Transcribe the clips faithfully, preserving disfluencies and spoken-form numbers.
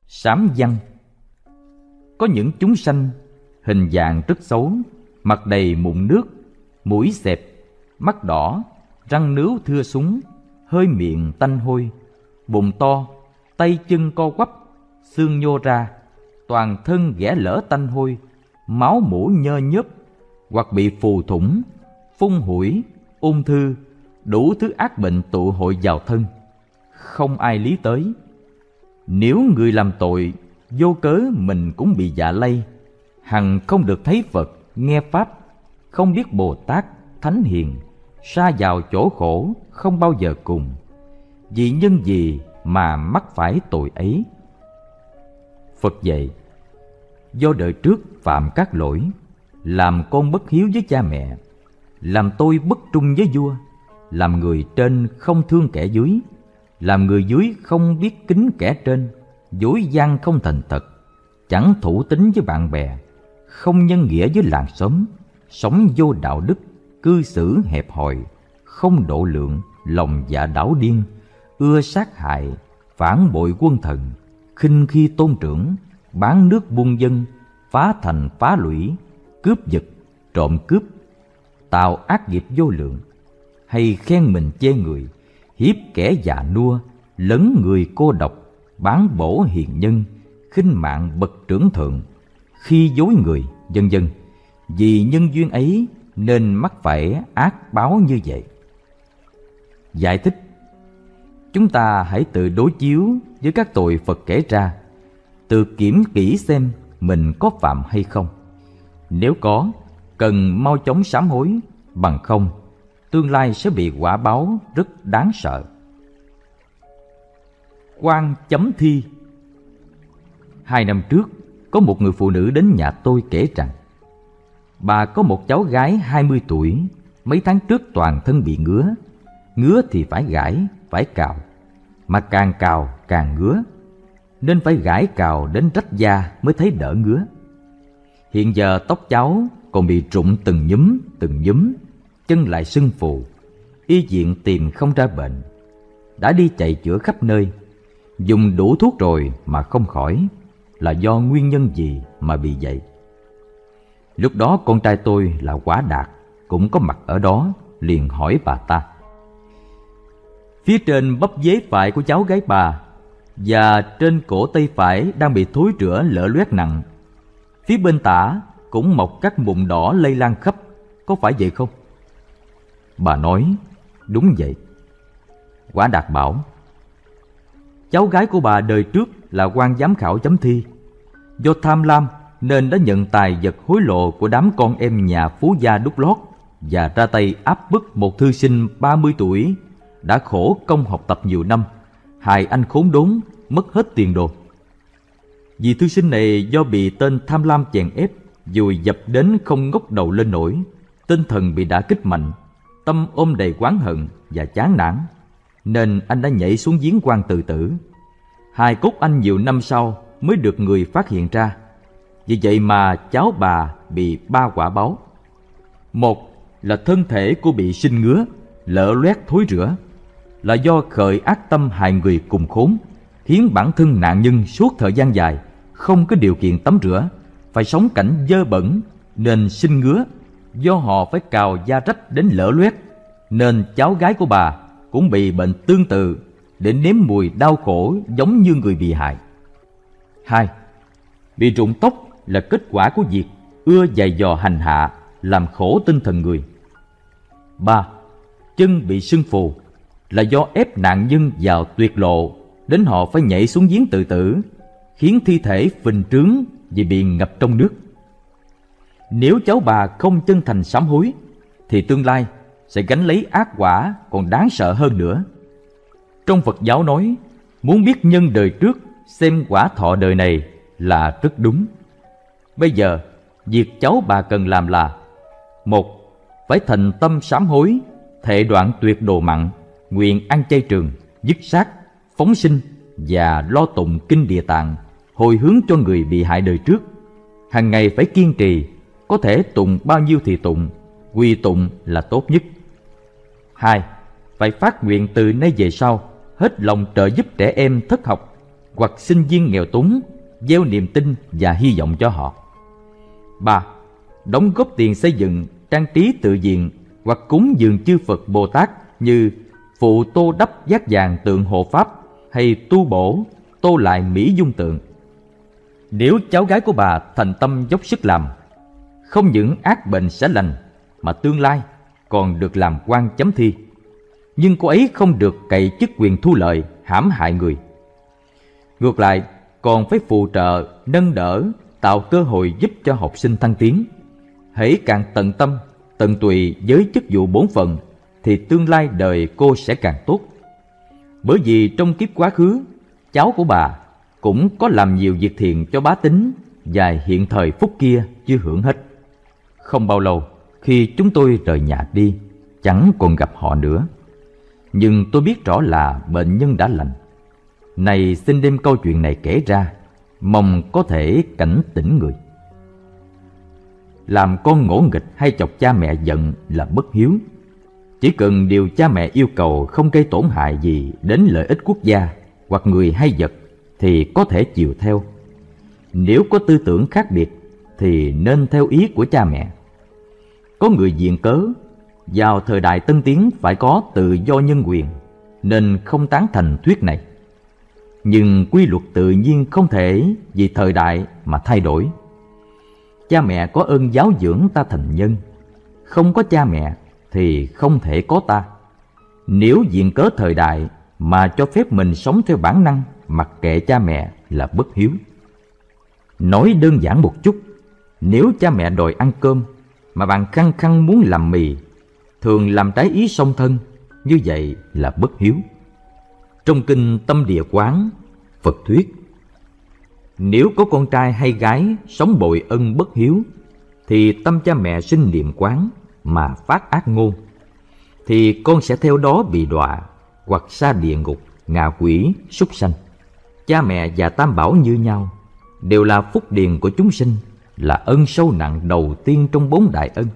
Sám văn. Có những chúng sanh hình dạng rất xấu, mặt đầy mụn nước, mũi xẹp, mắt đỏ, răng nướu thưa súng, hơi miệng tanh hôi, bụng to, tay chân co quắp, xương nhô ra, toàn thân ghẻ lở tanh hôi, máu mủ nhơ nhớp, hoặc bị phù thủng, phun hủi, ung thư, đủ thứ ác bệnh tụ hội vào thân, không ai lý tới. Nếu người làm tội, vô cớ mình cũng bị dạ lây, hằng không được thấy Phật, nghe Pháp, không biết Bồ Tát, Thánh Hiền, sa vào chỗ khổ không bao giờ cùng. Vì nhân gì mà mắc phải tội ấy? Phật dạy, do đời trước phạm các lỗi, làm con bất hiếu với cha mẹ, làm tôi bất trung với vua, làm người trên không thương kẻ dưới, làm người dưới không biết kính kẻ trên, dối gian không thành thật, chẳng thủ tín với bạn bè, không nhân nghĩa với làng xóm, sống vô đạo đức, cư xử hẹp hòi, không độ lượng, lòng dạ đảo điên, ưa sát hại, phản bội quân thần, khinh khi tôn trưởng, bán nước buôn dân, phá thành phá lũy, cướp giật, trộm cướp, tạo ác nghiệp vô lượng, hay khen mình chê người, hiếp kẻ già nua, lấn người cô độc, bán bổ hiền nhân, khinh mạng bậc trưởng thượng, khi dối người, vân vân. Vì nhân duyên ấy nên mắc phải ác báo như vậy. Giải thích: chúng ta hãy tự đối chiếu với các tội Phật kể ra, tự kiểm kỹ xem mình có phạm hay không. Nếu có, cần mau chóng sám hối, bằng không tương lai sẽ bị quả báo rất đáng sợ. Quan chấm thi. Hai năm trước, có một người phụ nữ đến nhà tôi kể rằng bà có một cháu gái hai mươi tuổi, mấy tháng trước toàn thân bị ngứa. Ngứa thì phải gãi, phải cào, mà càng cào càng ngứa, nên phải gãi cào đến rách da mới thấy đỡ ngứa. Hiện giờ tóc cháu còn bị rụng từng nhúm từng nhúm, chân lại sưng phù, y viện tìm không ra bệnh, đã đi chạy chữa khắp nơi, dùng đủ thuốc rồi mà không khỏi. Là do nguyên nhân gì mà bị vậy? Lúc đó con trai tôi là Quả Đạt cũng có mặt ở đó, liền hỏi bà ta. Phía trên bắp dế phải của cháu gái bà và trên cổ tay phải đang bị thối rữa lở loét nặng. Phía bên tả cũng mọc các mụn đỏ lây lan khắp, có phải vậy không? Bà nói, đúng vậy. Quả Đạt bảo, cháu gái của bà đời trước là quan giám khảo chấm thi. Do tham lam nên đã nhận tài vật hối lộ của đám con em nhà phú gia đút lót và ra tay áp bức một thư sinh ba mươi tuổi đã khổ công học tập nhiều năm, hại anh khốn đốn, mất hết tiền đồ. Vì thư sinh này do bị tên tham lam chèn ép, dùi dập đến không ngóc đầu lên nổi, tinh thần bị đả kích mạnh, tâm ôm đầy oán hận và chán nản, nên anh đã nhảy xuống giếng quan tự tử. Hài cốt anh nhiều năm sau mới được người phát hiện ra. Vì vậy mà cháu bà bị ba quả báo. Một là thân thể cô bị sinh ngứa, lở loét thối rữa, là do khởi ác tâm hại người cùng khốn, khiến bản thân nạn nhân suốt thời gian dài không có điều kiện tắm rửa, phải sống cảnh dơ bẩn nên sinh ngứa. Do họ phải cào da rách đến lở loét, nên cháu gái của bà cũng bị bệnh tương tự, để nếm mùi đau khổ giống như người bị hại. Hai, bị rụng tóc là kết quả của việc ưa giày dò hành hạ, làm khổ tinh thần người. Ba, chân bị sưng phù là do ép nạn nhân vào tuyệt lộ, đến họ phải nhảy xuống giếng tự tử, khiến thi thể phình trướng vì bị ngập trong nước. Nếu cháu bà không chân thành sám hối, thì tương lai sẽ gánh lấy ác quả còn đáng sợ hơn nữa. Trong Phật giáo nói, muốn biết nhân đời trước, xem quả thọ đời này là rất đúng. Bây giờ, việc cháu bà cần làm là: một, phải thành tâm sám hối, thệ đoạn tuyệt đồ mặn, nguyện ăn chay trường, dứt sát, phóng sinh và lo tụng kinh Địa Tạng, hồi hướng cho người bị hại đời trước. Hàng ngày phải kiên trì, có thể tụng bao nhiêu thì tụng, quy tụng là tốt nhất. Hai, phải phát nguyện từ nay về sau hết lòng trợ giúp trẻ em thất học, hoặc sinh viên nghèo túng, gieo niềm tin và hy vọng cho họ. Ba. Đóng góp tiền xây dựng, trang trí tự viện hoặc cúng dường chư Phật Bồ Tát như phụ tô đắp giác vàng tượng hộ Pháp hay tu bổ, tô lại mỹ dung tượng. Nếu cháu gái của bà thành tâm dốc sức làm, không những ác bệnh sẽ lành mà tương lai còn được làm quan chấm thi. Nhưng cô ấy không được cậy chức quyền thu lợi, hãm hại người. Ngược lại, còn phải phù trợ, nâng đỡ, tạo cơ hội giúp cho học sinh thăng tiến. Hễ càng tận tâm, tận tụy với chức vụ bổn phận, thì tương lai đời cô sẽ càng tốt. Bởi vì trong kiếp quá khứ, cháu của bà cũng có làm nhiều việc thiện cho bá tính, và hiện thời phúc kia chưa hưởng hết. Không bao lâu, khi chúng tôi rời nhà đi, chẳng còn gặp họ nữa. Nhưng tôi biết rõ là bệnh nhân đã lành. Này xin đem câu chuyện này kể ra, mong có thể cảnh tỉnh người. Làm con ngỗ nghịch hay chọc cha mẹ giận là bất hiếu. Chỉ cần điều cha mẹ yêu cầu không gây tổn hại gì đến lợi ích quốc gia hoặc người hay vật thì có thể chiều theo. Nếu có tư tưởng khác biệt thì nên theo ý của cha mẹ. Có người viện cớ vào thời đại tân tiến phải có tự do nhân quyền, nên không tán thành thuyết này. Nhưng quy luật tự nhiên không thể vì thời đại mà thay đổi. Cha mẹ có ơn giáo dưỡng ta thành nhân, không có cha mẹ thì không thể có ta. Nếu viện cớ thời đại mà cho phép mình sống theo bản năng, mặc kệ cha mẹ là bất hiếu. Nói đơn giản một chút, nếu cha mẹ đòi ăn cơm mà bạn khăng khăng muốn làm mì, thường làm trái ý song thân, như vậy là bất hiếu. Trong kinh Tâm Địa Quán, Phật thuyết: nếu có con trai hay gái sống bội ân bất hiếu, thì tâm cha mẹ sinh niệm quán mà phát ác ngôn, thì con sẽ theo đó bị đọa hoặc sa địa ngục, ngạ quỷ, súc sanh. Cha mẹ và tam bảo như nhau, đều là phúc điền của chúng sinh, là ân sâu nặng đầu tiên trong bốn đại ân.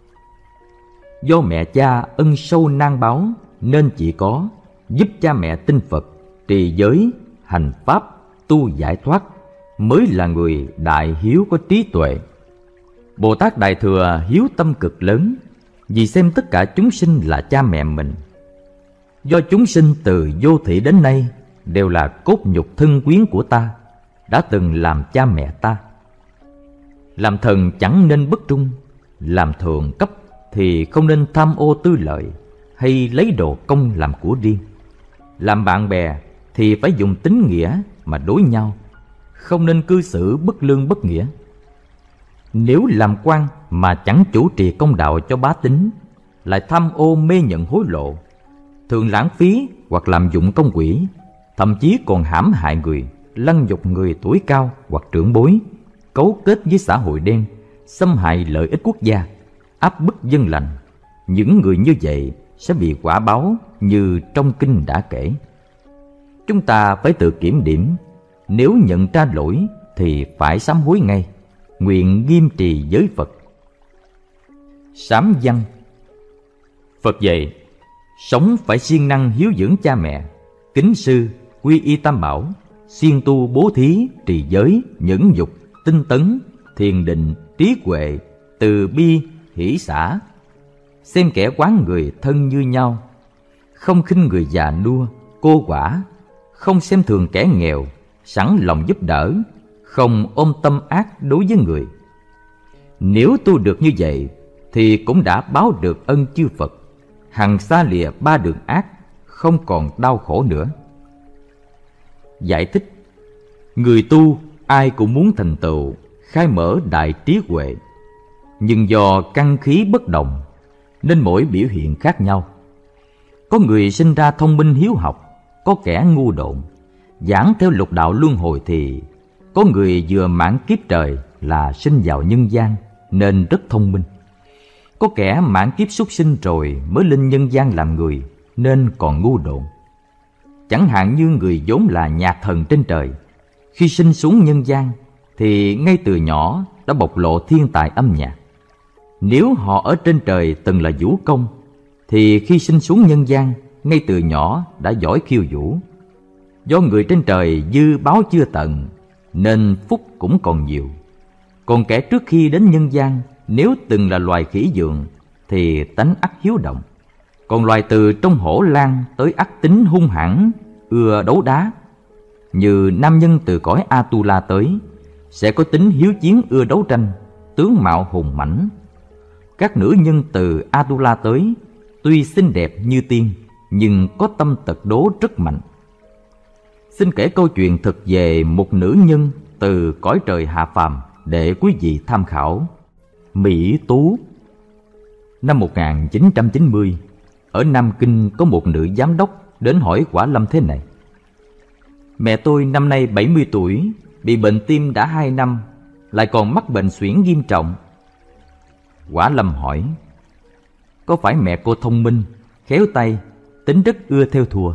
Do mẹ cha ân sâu nan báo, nên chỉ có giúp cha mẹ tin Phật, trì giới, hành pháp, tu giải thoát mới là người đại hiếu có trí tuệ. Bồ Tát Đại Thừa hiếu tâm cực lớn, vì xem tất cả chúng sinh là cha mẹ mình. Do chúng sinh từ vô thị đến nay đều là cốt nhục thân quyến của ta, đã từng làm cha mẹ ta. Làm thần chẳng nên bất trung, làm thượng cấp thì không nên tham ô tư lợi hay lấy đồ công làm của riêng. Làm bạn bè thì phải dùng tín nghĩa mà đối nhau, không nên cư xử bất lương bất nghĩa. Nếu làm quan mà chẳng chủ trì công đạo cho bá tính, lại tham ô mê nhận hối lộ, thường lãng phí hoặc làm dụng công quỹ, thậm chí còn hãm hại người, lăng nhục người tuổi cao hoặc trưởng bối, cấu kết với xã hội đen, xâm hại lợi ích quốc gia, áp bức dân lành, những người như vậy sẽ bị quả báo như trong kinh đã kể. Chúng ta phải tự kiểm điểm, nếu nhận ra lỗi thì phải sám hối ngay, nguyện nghiêm trì giới Phật. Sám văn. Phật dạy, sống phải siêng năng hiếu dưỡng cha mẹ, kính sư, quy y tam bảo, siêng tu bố thí, trì giới, nhẫn dục, tinh tấn, thiền định, trí huệ, từ bi, hỷ xả. Xem kẻ quán người thân như nhau, không khinh người già nua, cô quả, không xem thường kẻ nghèo, sẵn lòng giúp đỡ, không ôm tâm ác đối với người. Nếu tu được như vậy thì cũng đã báo được ân chư Phật, hằng xa lìa ba đường ác, không còn đau khổ nữa. Giải thích: người tu ai cũng muốn thành tựu, khai mở đại trí huệ, nhưng do căn khí bất đồng nên mỗi biểu hiện khác nhau. Có người sinh ra thông minh hiếu học, có kẻ ngu độn. Giảng theo lục đạo luân hồi thì có người vừa mãn kiếp trời là sinh vào nhân gian nên rất thông minh. Có kẻ mãn kiếp súc sinh rồi mới lên nhân gian làm người nên còn ngu độn. Chẳng hạn như người vốn là nhạc thần trên trời, khi sinh xuống nhân gian thì ngay từ nhỏ đã bộc lộ thiên tài âm nhạc. Nếu họ ở trên trời từng là vũ công thì khi sinh xuống nhân gian ngay từ nhỏ đã giỏi khiêu vũ. Do người trên trời dư báo chưa tận, nên phúc cũng còn nhiều. Còn kẻ trước khi đến nhân gian, nếu từng là loài khỉ dượng, thì tánh ắt hiếu động. Còn loài từ trong hổ lang tới ắt tính hung hãn, ưa đấu đá. Như nam nhân từ cõi Atula tới, sẽ có tính hiếu chiến ưa đấu tranh, tướng mạo hùng mãnh. Các nữ nhân từ Atula tới, tuy xinh đẹp như tiên, nhưng có tâm tật đố rất mạnh. Xin kể câu chuyện thực về một nữ nhân từ cõi trời hạ phàm để quý vị tham khảo. Mỹ Tú. Năm một nghìn chín trăm chín mươi, ở Nam Kinh có một nữ giám đốc đến hỏi Quả Lâm thế này: mẹ tôi năm nay bảy mươi tuổi, bị bệnh tim đã hai năm, lại còn mắc bệnh suyễn nghiêm trọng. Quả Lâm hỏi: có phải mẹ cô thông minh, khéo tay, tính rất ưa theo thùa?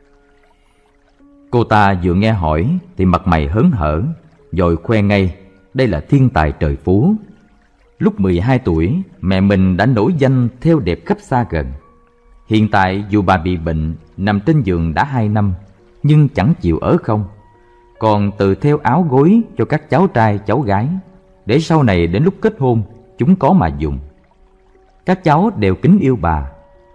Cô ta vừa nghe hỏi thì mặt mày hớn hở, rồi khoe ngay đây là thiên tài trời phú. Lúc mười hai tuổi, mẹ mình đã nổi danh theo đẹp khắp xa gần. Hiện tại dù bà bị bệnh, nằm trên giường đã hai năm, nhưng chẳng chịu ở không, còn tự theo áo gối cho các cháu trai cháu gái, để sau này đến lúc kết hôn chúng có mà dùng. Các cháu đều kính yêu bà.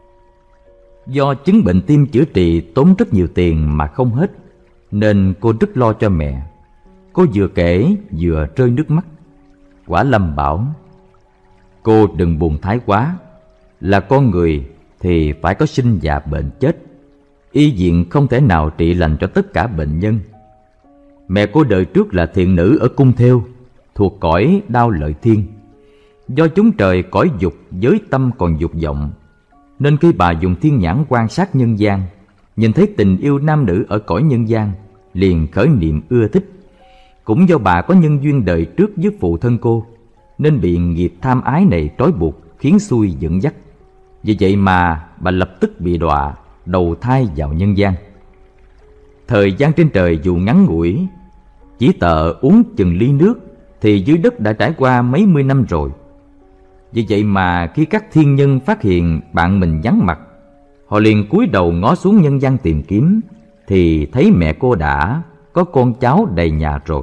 Do chứng bệnh tim chữa trị tốn rất nhiều tiền mà không hết, nên cô rất lo cho mẹ. Cô vừa kể vừa rơi nước mắt. Quả Lâm bảo: cô đừng buồn thái quá, là con người thì phải có sinh già bệnh chết. Y viện không thể nào trị lành cho tất cả bệnh nhân. Mẹ cô đời trước là thiện nữ ở cung thêu, thuộc cõi Đao Lợi Thiên. Do chúng trời cõi dục giới tâm còn dục vọng, nên khi bà dùng thiên nhãn quan sát nhân gian, nhìn thấy tình yêu nam nữ ở cõi nhân gian, liền khởi niệm ưa thích. Cũng do bà có nhân duyên đời trước với phụ thân cô, nên bị nghiệp tham ái này trói buộc, khiến xui dẫn dắt. Vì vậy mà bà lập tức bị đọa đầu thai vào nhân gian. Thời gian trên trời dù ngắn ngủi, chỉ tợ uống chừng ly nước, thì dưới đất đã trải qua mấy mươi năm rồi. Vì vậy mà khi các thiên nhân phát hiện bạn mình vắng mặt, họ liền cúi đầu ngó xuống nhân gian tìm kiếm, thì thấy mẹ cô đã có con cháu đầy nhà rồi.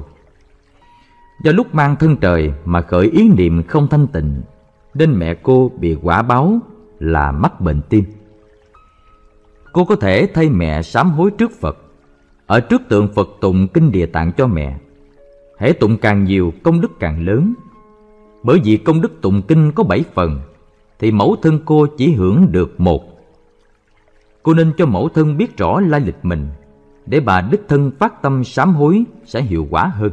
Do lúc mang thân trời mà khởi ý niệm không thanh tịnh, nên mẹ cô bị quả báo là mắc bệnh tim. Cô có thể thay mẹ sám hối trước Phật, ở trước tượng Phật tụng kinh Địa Tạng cho mẹ. Hễ tụng càng nhiều, công đức càng lớn. Bởi vì công đức tụng kinh có bảy phần, thì mẫu thân cô chỉ hưởng được một. Cô nên cho mẫu thân biết rõ lai lịch mình, để bà đích thân phát tâm sám hối sẽ hiệu quả hơn.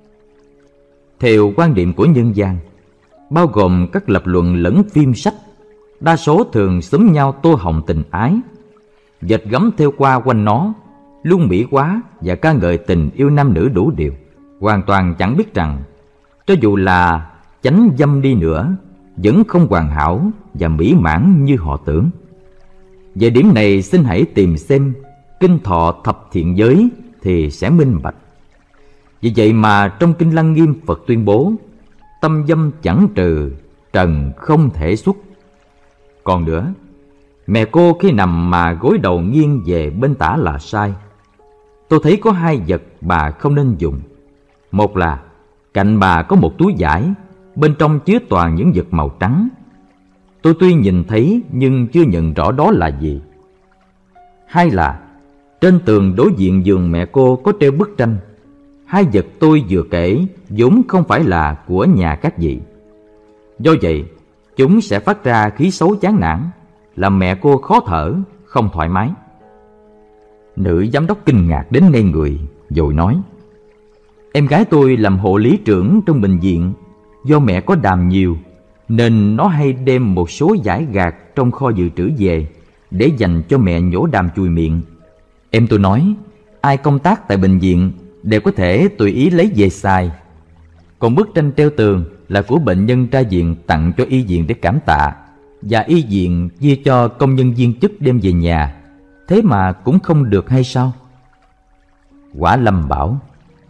Theo quan điểm của nhân gian, bao gồm các lập luận lẫn phim sách, đa số thường xúm nhau tô hồng tình ái, dệt gấm theo qua quanh nó, luôn mỹ quá và ca ngợi tình yêu nam nữ đủ điều, hoàn toàn chẳng biết rằng cho dù là chánh dâm đi nữa, vẫn không hoàn hảo và mỹ mãn như họ tưởng. Về điểm này xin hãy tìm xem Kinh Thọ Thập Thiện Giới thì sẽ minh bạch. Vì vậy mà trong Kinh Lăng Nghiêm Phật tuyên bố: tâm dâm chẳng trừ, trần không thể xuất. Còn nữa, mẹ cô khi nằm mà gối đầu nghiêng về bên tả là sai. Tôi thấy có hai vật bà không nên dùng. Một là cạnh bà có một túi vải, bên trong chứa toàn những vật màu trắng. Tôi tuy nhìn thấy nhưng chưa nhận rõ đó là gì. Hai là trên tường đối diện giường mẹ cô có treo bức tranh. Hai vật tôi vừa kể vốn không phải là của nhà các vị. Do vậy, chúng sẽ phát ra khí xấu chán nản, làm mẹ cô khó thở, không thoải mái. Nữ giám đốc kinh ngạc đến ngây người, rồi nói: em gái tôi làm hộ lý trưởng trong bệnh viện. Do mẹ có đàm nhiều, nên nó hay đem một số giải gạt trong kho dự trữ về, để dành cho mẹ nhổ đàm chùi miệng. Em tôi nói, ai công tác tại bệnh viện đều có thể tùy ý lấy về xài. Còn bức tranh treo tường là của bệnh nhân ra viện tặng cho y viện để cảm tạ, và y viện chia cho công nhân viên chức đem về nhà. Thế mà cũng không được hay sao? Quả Lâm bảo: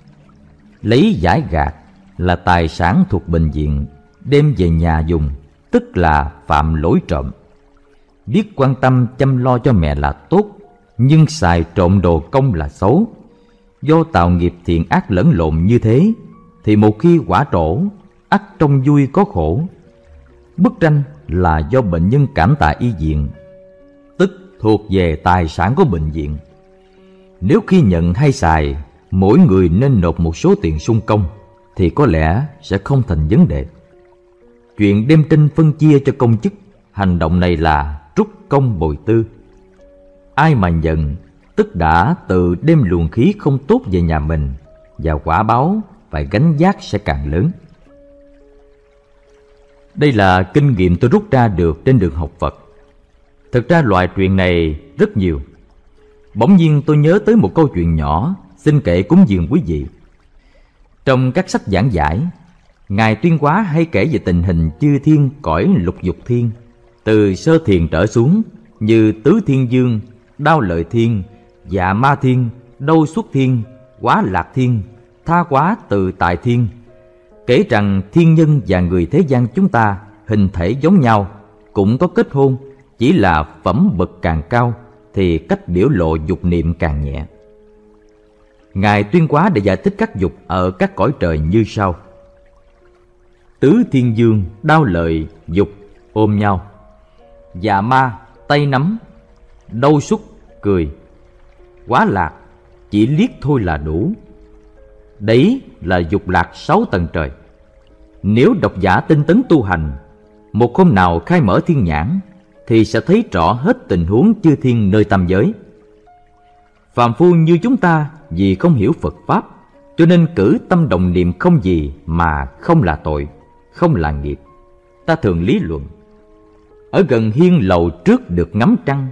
lấy giải gạt là tài sản thuộc bệnh viện, đem về nhà dùng, tức là phạm lỗi trộm. Biết quan tâm chăm lo cho mẹ là tốt, nhưng xài trộn đồ công là xấu. Do tạo nghiệp thiện ác lẫn lộn như thế, thì một khi quả trổ, ắt trong vui có khổ. Bức tranh là do bệnh nhân cảm tạ y viện, tức thuộc về tài sản của bệnh viện. Nếu khi nhận hay xài, mỗi người nên nộp một số tiền sung công, thì có lẽ sẽ không thành vấn đề. Chuyện đem tin phân chia cho công chức, hành động này là trút công bồi tư. Ai mà nhận, tức đã tự đem luồng khí không tốt về nhà mình, và quả báo phải gánh vác sẽ càng lớn. Đây là kinh nghiệm tôi rút ra được trên đường học Phật. Thực ra loại chuyện này rất nhiều. Bỗng nhiên tôi nhớ tới một câu chuyện nhỏ, xin kể cúng dường quý vị. Trong các sách giảng giải, Ngài Tuyên Hóa hay kể về tình hình chư thiên cõi lục dục thiên, từ sơ thiền trở xuống, như Tứ Thiên Dương, Đao Lợi Thiên, Dạ Ma Thiên, Đâu Xuất Thiên, Quá Lạc Thiên, Tha Quá Tự Tại Thiên. Kể rằng thiên nhân và người thế gian chúng ta hình thể giống nhau, cũng có kết hôn, chỉ là phẩm bậc càng cao thì cách biểu lộ dục niệm càng nhẹ. Ngài Tuyên Hóa để giải thích các dục ở các cõi trời như sau: Tứ Thiên Dương, Đao Lợi, dục ôm nhau; Dạ Ma, tay nắm; Đâu Xuất, cười; Quá Lạc, chỉ liếc thôi là đủ. Đấy là dục lạc sáu tầng trời. Nếu độc giả tinh tấn tu hành, một hôm nào khai mở thiên nhãn, thì sẽ thấy rõ hết tình huống chư thiên nơi tam giới. Phàm phu như chúng ta vì không hiểu Phật Pháp, cho nên cử tâm đồng niệm không gì mà không là tội, không là nghiệp. Ta thường lý luận: ở gần hiên lầu trước được ngắm trăng,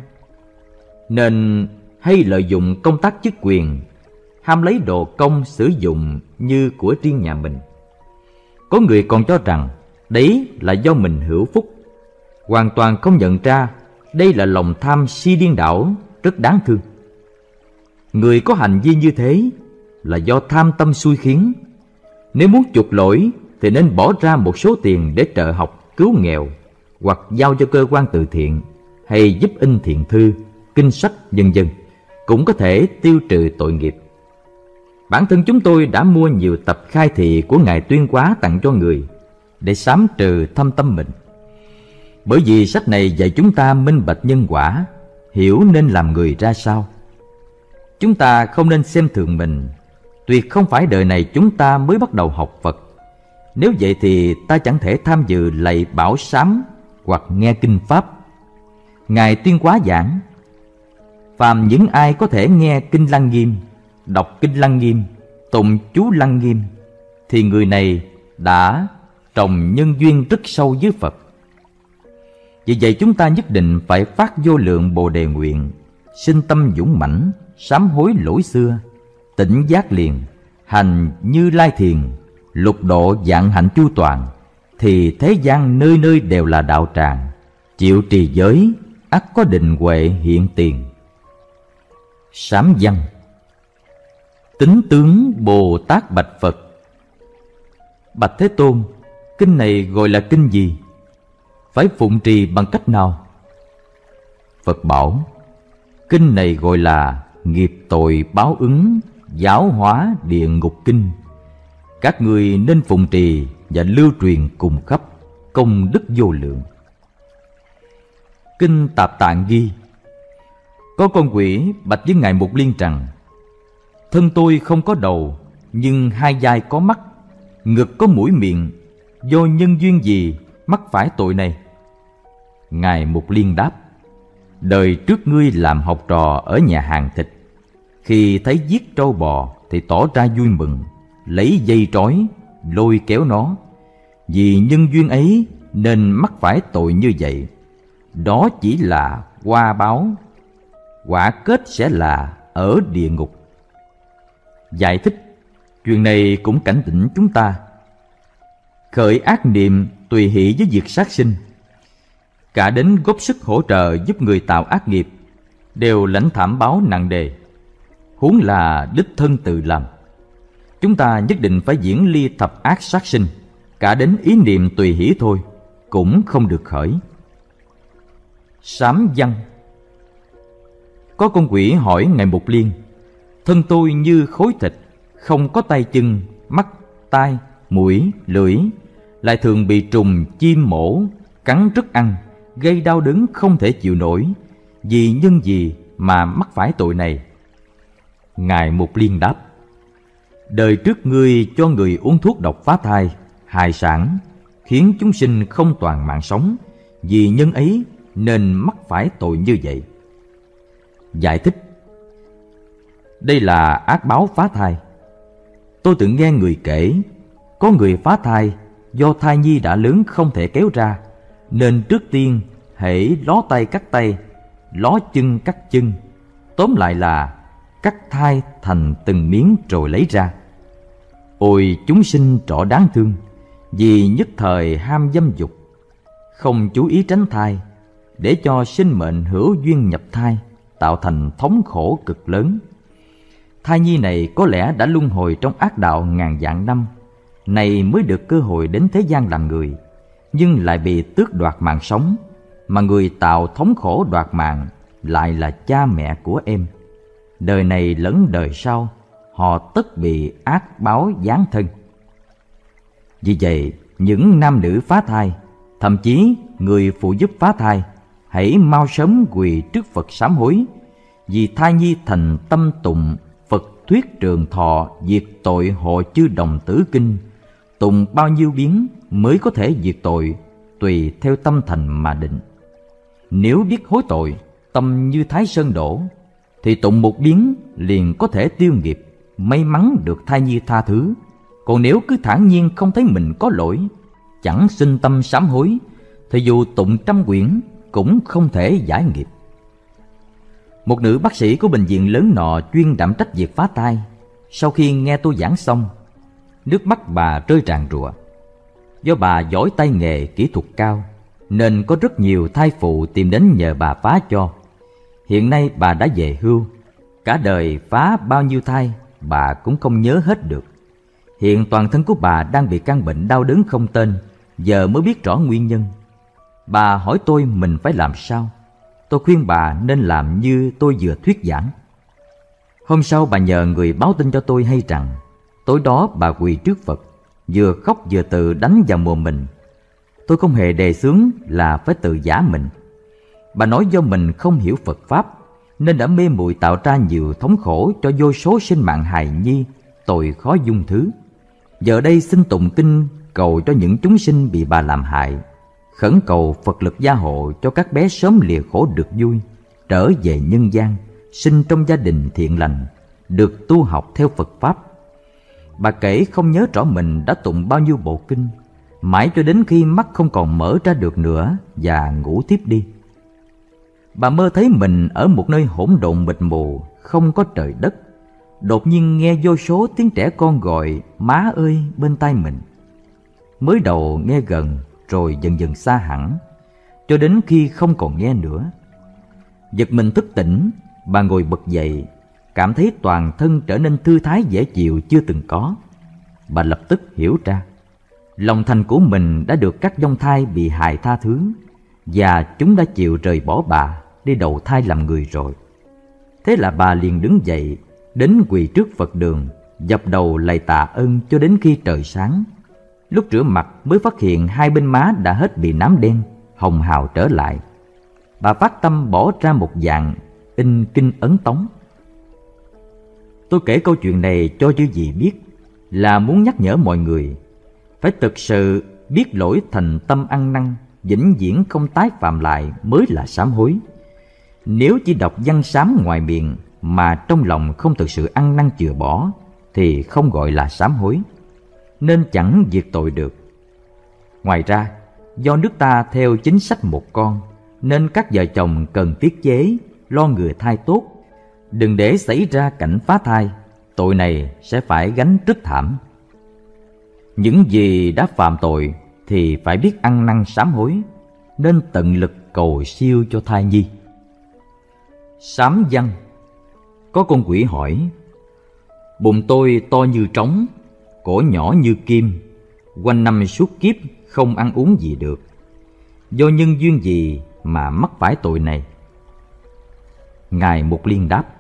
nên hay lợi dụng công tác chức quyền, ham lấy đồ công sử dụng như của riêng nhà mình. Có người còn cho rằng đấy là do mình hữu phúc, hoàn toàn không nhận ra đây là lòng tham si điên đảo, rất đáng thương. Người có hành vi như thế là do tham tâm xui khiến. Nếu muốn chuộc lỗi thì nên bỏ ra một số tiền để trợ học cứu nghèo, hoặc giao cho cơ quan từ thiện, hay giúp in thiện thư, kinh sách vân vân, cũng có thể tiêu trừ tội nghiệp. Bản thân chúng tôi đã mua nhiều tập khai thị của Ngài Tuyên Hóa tặng cho người, để xám trừ thâm tâm mình. Bởi vì sách này dạy chúng ta minh bạch nhân quả, hiểu nên làm người ra sao. Chúng ta không nên xem thường mình. Tuyệt không phải đời này chúng ta mới bắt đầu học Phật. Nếu vậy thì ta chẳng thể tham dự lạy bảo sám hoặc nghe kinh Pháp. Ngài Tuyên Hóa giảng: phàm những ai có thể nghe kinh Lăng Nghiêm, đọc kinh Lăng Nghiêm, tụng chú Lăng Nghiêm, thì người này đã trồng nhân duyên rất sâu với Phật. Vì vậy chúng ta nhất định phải phát vô lượng bồ đề nguyện, sinh tâm dũng mãnh, sám hối lỗi xưa, tỉnh giác liền, hành Như Lai thiền, lục độ vạn hạnh chu toàn, thì thế gian nơi nơi đều là đạo tràng. Chịu trì giới, ắt có định huệ hiện tiền. Sám văn: Tính tướng Bồ Tát bạch Phật: Bạch Thế Tôn, kinh này gọi là kinh gì? Phải phụng trì bằng cách nào? Phật bảo: Kinh này gọi là nghiệp tội báo ứng giáo hóa địa ngục kinh. Các người nên phụng trì và lưu truyền cùng khắp, công đức vô lượng. Kinh Tạp Tạng ghi: Có con quỷ bạch với Ngài Mục Liên rằng: Thân tôi không có đầu, nhưng hai vai có mắt, ngực có mũi miệng, do nhân duyên gì mắc phải tội này? Ngài Mục Liên đáp: Đời trước ngươi làm học trò ở nhà hàng thịt, khi thấy giết trâu bò thì tỏ ra vui mừng, lấy dây trói lôi kéo nó. Vì nhân duyên ấy nên mắc phải tội như vậy. Đó chỉ là quả báo, quả kết sẽ là ở địa ngục. Giải thích: chuyện này cũng cảnh tỉnh chúng ta khởi ác niệm tùy hỷ với việc sát sinh, cả đến góp sức hỗ trợ giúp người tạo ác nghiệp, đều lãnh thảm báo nặng đề, huống là đích thân tự làm. Chúng ta nhất định phải diễn ly thập ác sát sinh, cả đến ý niệm tùy hỷ thôi cũng không được khởi. Sám văn: Có con quỷ hỏi Ngài Mục Liên: thân tôi như khối thịt, không có tay chân, mắt, tai, mũi, lưỡi, lại thường bị trùng, chim mổ cắn rứt ăn, gây đau đớn không thể chịu nổi. Vì nhân gì mà mắc phải tội này? Ngài Mục Liên đáp: đời trước ngươi cho người uống thuốc độc phá thai, hại sản, khiến chúng sinh không toàn mạng sống. Vì nhân ấy nên mắc phải tội như vậy. Giải thích: đây là ác báo phá thai. Tôi từng nghe người kể, có người phá thai do thai nhi đã lớn không thể kéo ra, nên trước tiên hễ ló tay cắt tay, ló chân cắt chân, tóm lại là cắt thai thành từng miếng rồi lấy ra. Ôi chúng sinh trỏ đáng thương, vì nhất thời ham dâm dục, không chú ý tránh thai, để cho sinh mệnh hữu duyên nhập thai, tạo thành thống khổ cực lớn. Thai nhi này có lẽ đã luân hồi trong ác đạo ngàn vạn năm, này mới được cơ hội đến thế gian làm người, nhưng lại bị tước đoạt mạng sống, mà người tạo thống khổ đoạt mạng lại là cha mẹ của em. Đời này lẫn đời sau, họ tất bị ác báo giáng thân. Vì vậy, những nam nữ phá thai, thậm chí người phụ giúp phá thai, hãy mau sớm quỳ trước Phật sám hối, vì thai nhi thành tâm tụng Phật thuyết trường thọ diệt tội hộ chư đồng tử kinh. Tụng bao nhiêu biến mới có thể diệt tội, tùy theo tâm thành mà định. Nếu biết hối tội, tâm như Thái Sơn đổ, thì tụng một biến liền có thể tiêu nghiệp, may mắn được thai nhi tha thứ. Còn nếu cứ thản nhiên không thấy mình có lỗi, chẳng sinh tâm sám hối, thì dù tụng trăm quyển cũng không thể giải nghiệp. Một nữ bác sĩ của bệnh viện lớn nọ chuyên đảm trách việc phá thai, sau khi nghe tôi giảng xong, nước mắt bà rơi tràn rụa. Do bà giỏi tay nghề kỹ thuật cao, nên có rất nhiều thai phụ tìm đến nhờ bà phá cho. Hiện nay bà đã về hưu, cả đời phá bao nhiêu thai bà cũng không nhớ hết được. Hiện toàn thân của bà đang bị căn bệnh đau đớn không tên, giờ mới biết rõ nguyên nhân. Bà hỏi tôi mình phải làm sao. Tôi khuyên bà nên làm như tôi vừa thuyết giảng. Hôm sau bà nhờ người báo tin cho tôi hay rằng tối đó bà quỳ trước Phật, vừa khóc vừa tự đánh vào mồm mình. Tôi không hề đề xướng là phải tự giả mình. Bà nói do mình không hiểu Phật Pháp, nên đã mê muội tạo ra nhiều thống khổ cho vô số sinh mạng hài nhi, tội khó dung thứ. Giờ đây xin tụng kinh cầu cho những chúng sinh bị bà làm hại, khẩn cầu Phật lực gia hộ cho các bé sớm lìa khổ được vui, trở về nhân gian, sinh trong gia đình thiện lành, được tu học theo Phật Pháp. Bà kể không nhớ rõ mình đã tụng bao nhiêu bộ kinh, mãi cho đến khi mắt không còn mở ra được nữa và ngủ thiếp đi. Bà mơ thấy mình ở một nơi hỗn độn mịt mù, không có trời đất. Đột nhiên nghe vô số tiếng trẻ con gọi má ơi bên tai mình. Mới đầu nghe gần, rồi dần dần xa hẳn, cho đến khi không còn nghe nữa. Giật mình thức tỉnh, bà ngồi bật dậy, cảm thấy toàn thân trở nên thư thái dễ chịu chưa từng có. Bà lập tức hiểu ra, lòng thành của mình đã được các vong thai bị hại tha thứ, và chúng đã chịu rời bỏ bà đi đầu thai làm người rồi. Thế là bà liền đứng dậy, đến quỳ trước Phật đường, dập đầu lạy tạ ơn cho đến khi trời sáng. Lúc rửa mặt mới phát hiện hai bên má đã hết bị nám đen, hồng hào trở lại. Bà phát tâm bỏ ra một dạng in kinh ấn tống. Tôi kể câu chuyện này cho chư vị biết, là muốn nhắc nhở mọi người phải thực sự biết lỗi, thành tâm ăn năn, vĩnh viễn không tái phạm lại mới là sám hối. Nếu chỉ đọc văn sám ngoài miệng mà trong lòng không thực sự ăn năn chừa bỏ thì không gọi là sám hối, nên chẳng diệt tội được. Ngoài ra, do nước ta theo chính sách một con, nên các vợ chồng cần tiết chế, lo ngừa thai tốt, đừng để xảy ra cảnh phá thai. Tội này sẽ phải gánh rất thảm. Những gì đã phạm tội thì phải biết ăn năn sám hối, nên tận lực cầu siêu cho thai nhi. Sám văn. Có con quỷ hỏi: bụng tôi to như trống, cổ nhỏ như kim, quanh năm suốt kiếp không ăn uống gì được. Do nhân duyên gì mà mắc phải tội này? Ngài Mục Liên đáp: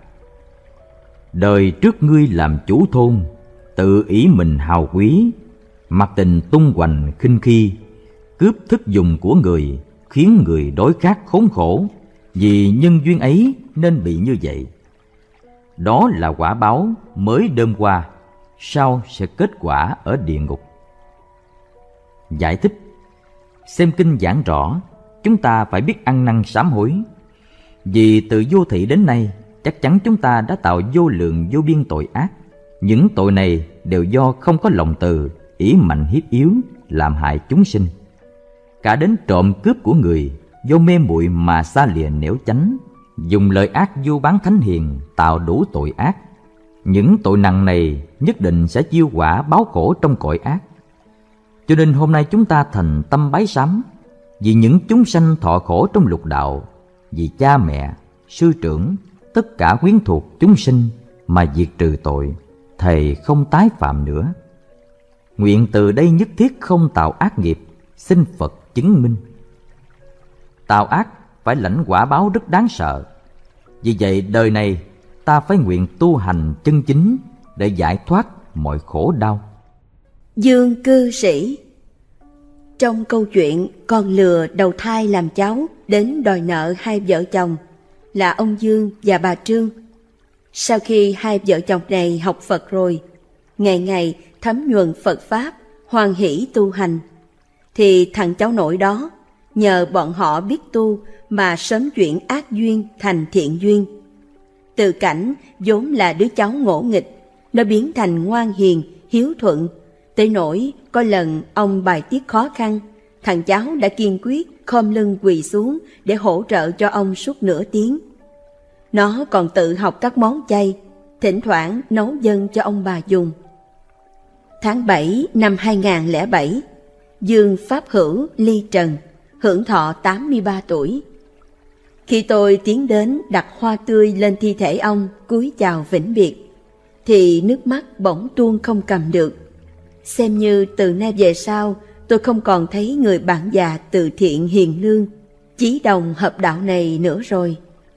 đời trước ngươi làm chủ thôn, tự ý mình hào quý, mặc tình tung hoành khinh khi, cướp thức dùng của người, khiến người đối khác khốn khổ. Vì nhân duyên ấy nên bị như vậy. Đó là quả báo mới đơm qua, sau sẽ kết quả ở địa ngục. Giải thích: xem kinh giảng rõ, chúng ta phải biết ăn năn sám hối. Vì từ vô thị đến nay, chắc chắn chúng ta đã tạo vô lượng vô biên tội ác. Những tội này đều do không có lòng từ, ý mạnh hiếp yếu, làm hại chúng sinh. Cả đến trộm cướp của người, do mê muội mà xa lìa nẻo chánh, dùng lời ác vu bán thánh hiền, tạo đủ tội ác. Những tội nặng này nhất định sẽ chiêu quả báo khổ trong cõi ác. Cho nên hôm nay chúng ta thành tâm bái sám, vì những chúng sanh thọ khổ trong lục đạo, vì cha mẹ, sư trưởng, tất cả quyến thuộc chúng sinh mà diệt trừ tội, thầy không tái phạm nữa. Nguyện từ đây nhất thiết không tạo ác nghiệp, xin Phật chứng minh. Tạo ác phải lãnh quả báo rất đáng sợ. Vì vậy đời này ta phải nguyện tu hành chân chính để giải thoát mọi khổ đau. Dương cư sĩ. Trong câu chuyện con lừa đầu thai làm cháu đến đòi nợ hai vợ chồng là ông Dương và bà Trương. Sau khi hai vợ chồng này học Phật rồi, ngày ngày thấm nhuần Phật Pháp, hoan hỷ tu hành, thì thằng cháu nội đó nhờ bọn họ biết tu mà sớm chuyển ác duyên thành thiện duyên. Từ cảnh vốn là đứa cháu ngỗ nghịch, nó biến thành ngoan hiền, hiếu thuận, tới nỗi có lần ông bài tiết khó khăn, thằng cháu đã kiên quyết khom lưng quỳ xuống để hỗ trợ cho ông suốt nửa tiếng. Nó còn tự học các món chay, thỉnh thoảng nấu dâng cho ông bà dùng. Tháng bảy năm hai nghìn không trăm lẻ bảy, Dương Pháp Hữu ly trần, hưởng thọ tám mươi ba tuổi. Khi tôi tiến đến đặt hoa tươi lên thi thể ông cúi chào vĩnh biệt, thì nước mắt bỗng tuôn không cầm được. Xem như từ nay về sau tôi không còn thấy người bạn già từ thiện hiền lương, chí đồng hợp đạo này nữa rồi.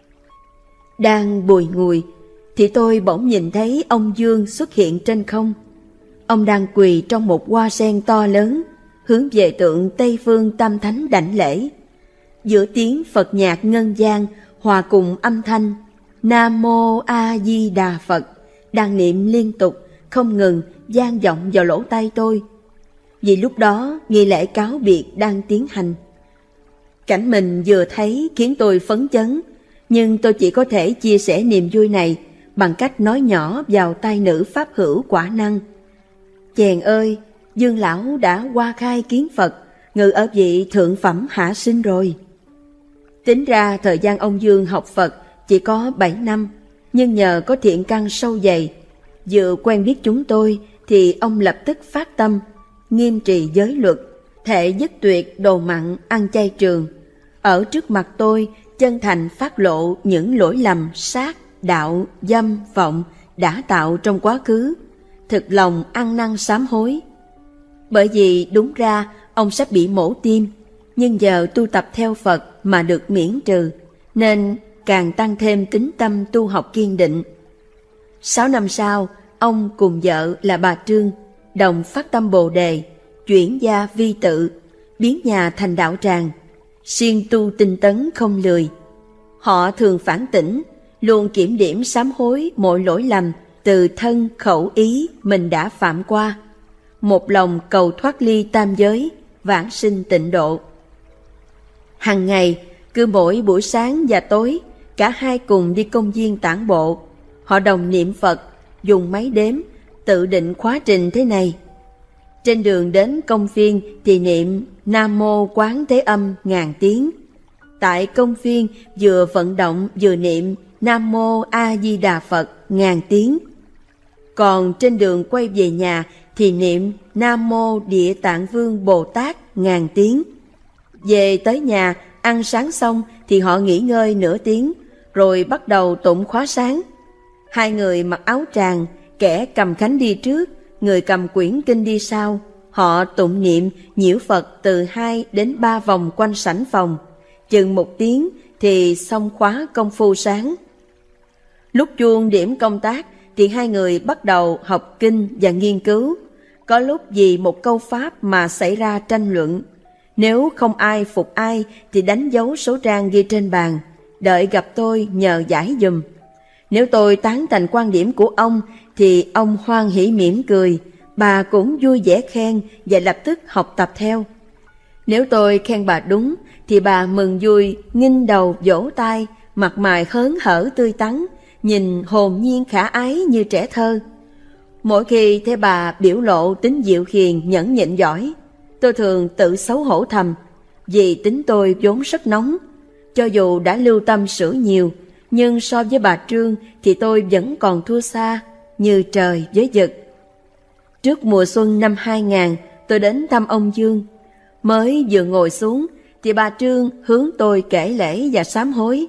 Đang bùi ngùi thì tôi bỗng nhìn thấy ông Dương xuất hiện trên không. Ông đang quỳ trong một hoa sen to lớn, hướng về tượng Tây Phương Tam Thánh đảnh lễ. Giữa tiếng Phật nhạc ngân vang hòa cùng âm thanh Nam Mô A Di Đà Phật đang niệm liên tục không ngừng vang vọng vào lỗ tai tôi. Vì lúc đó nghi lễ cáo biệt đang tiến hành. Cảnh mình vừa thấy khiến tôi phấn chấn, nhưng tôi chỉ có thể chia sẻ niềm vui này bằng cách nói nhỏ vào tai nữ Pháp Hữu quả năng: chèn ơi, Dương lão đã hoa khai kiến Phật, ngự ở vị thượng phẩm hạ sinh rồi. Tính ra thời gian ông Dương học Phật chỉ có bảy năm, nhưng nhờ có thiện căn sâu dày, vừa quen biết chúng tôi thì ông lập tức phát tâm nghiêm trì giới luật, thệ dứt tuyệt đồ mặn, ăn chay trường. Ở trước mặt tôi chân thành phát lộ những lỗi lầm sát, đạo, dâm, vọng đã tạo trong quá khứ, thực lòng ăn năn sám hối. Bởi vì đúng ra ông sắp bị mổ tim, nhưng giờ tu tập theo Phật mà được miễn trừ, nên càng tăng thêm tín tâm tu học kiên định. Sáu năm sau, ông cùng vợ là bà Trương đồng phát tâm Bồ Đề, chuyển gia vi tự, biến nhà thành đạo tràng, siêng tu tinh tấn không lười. Họ thường phản tỉnh, luôn kiểm điểm sám hối mọi lỗi lầm từ thân khẩu ý mình đã phạm qua, một lòng cầu thoát ly tam giới, vãng sinh tịnh độ. Hằng ngày, cứ mỗi buổi sáng và tối, cả hai cùng đi công viên tản bộ. Họ đồng niệm Phật, dùng máy đếm, tự định khóa trình thế này. Trên đường đến công viên thì niệm Nam Mô Quán Thế Âm ngàn tiếng. Tại công viên vừa vận động vừa niệm Nam Mô A Di Đà Phật ngàn tiếng. Còn trên đường quay về nhà thì niệm Nam Mô Địa Tạng Vương Bồ Tát ngàn tiếng. Về tới nhà, ăn sáng xong thì họ nghỉ ngơi nửa tiếng, rồi bắt đầu tụng khóa sáng. Hai người mặc áo tràng, kẻ cầm khánh đi trước, người cầm quyển kinh đi sau. Họ tụng niệm nhiễu Phật từ hai đến ba vòng quanh sảnh phòng. Chừng một tiếng thì xong khóa công phu sáng. Lúc chuông điểm công tác thì hai người bắt đầu học kinh và nghiên cứu. Có lúc vì một câu pháp mà xảy ra tranh luận. Nếu không ai phục ai thì đánh dấu số trang ghi trên bàn, đợi gặp tôi nhờ giải giùm. Nếu tôi tán thành quan điểm của ông thì ông hoan hỉ mỉm cười, bà cũng vui vẻ khen và lập tức học tập theo. Nếu tôi khen bà đúng thì bà mừng vui, nghinh đầu vỗ tay, mặt mày hớn hở tươi tắn, nhìn hồn nhiên khả ái như trẻ thơ. Mỗi khi thấy bà biểu lộ tính dịu hiền, nhẫn nhịn giỏi, tôi thường tự xấu hổ thầm, vì tính tôi vốn rất nóng. Cho dù đã lưu tâm sửa nhiều, nhưng so với bà Trương thì tôi vẫn còn thua xa, như trời với vực. Trước mùa xuân năm hai nghìn, tôi đến thăm ông Dương. Mới vừa ngồi xuống thì bà Trương hướng tôi kể lễ và sám hối.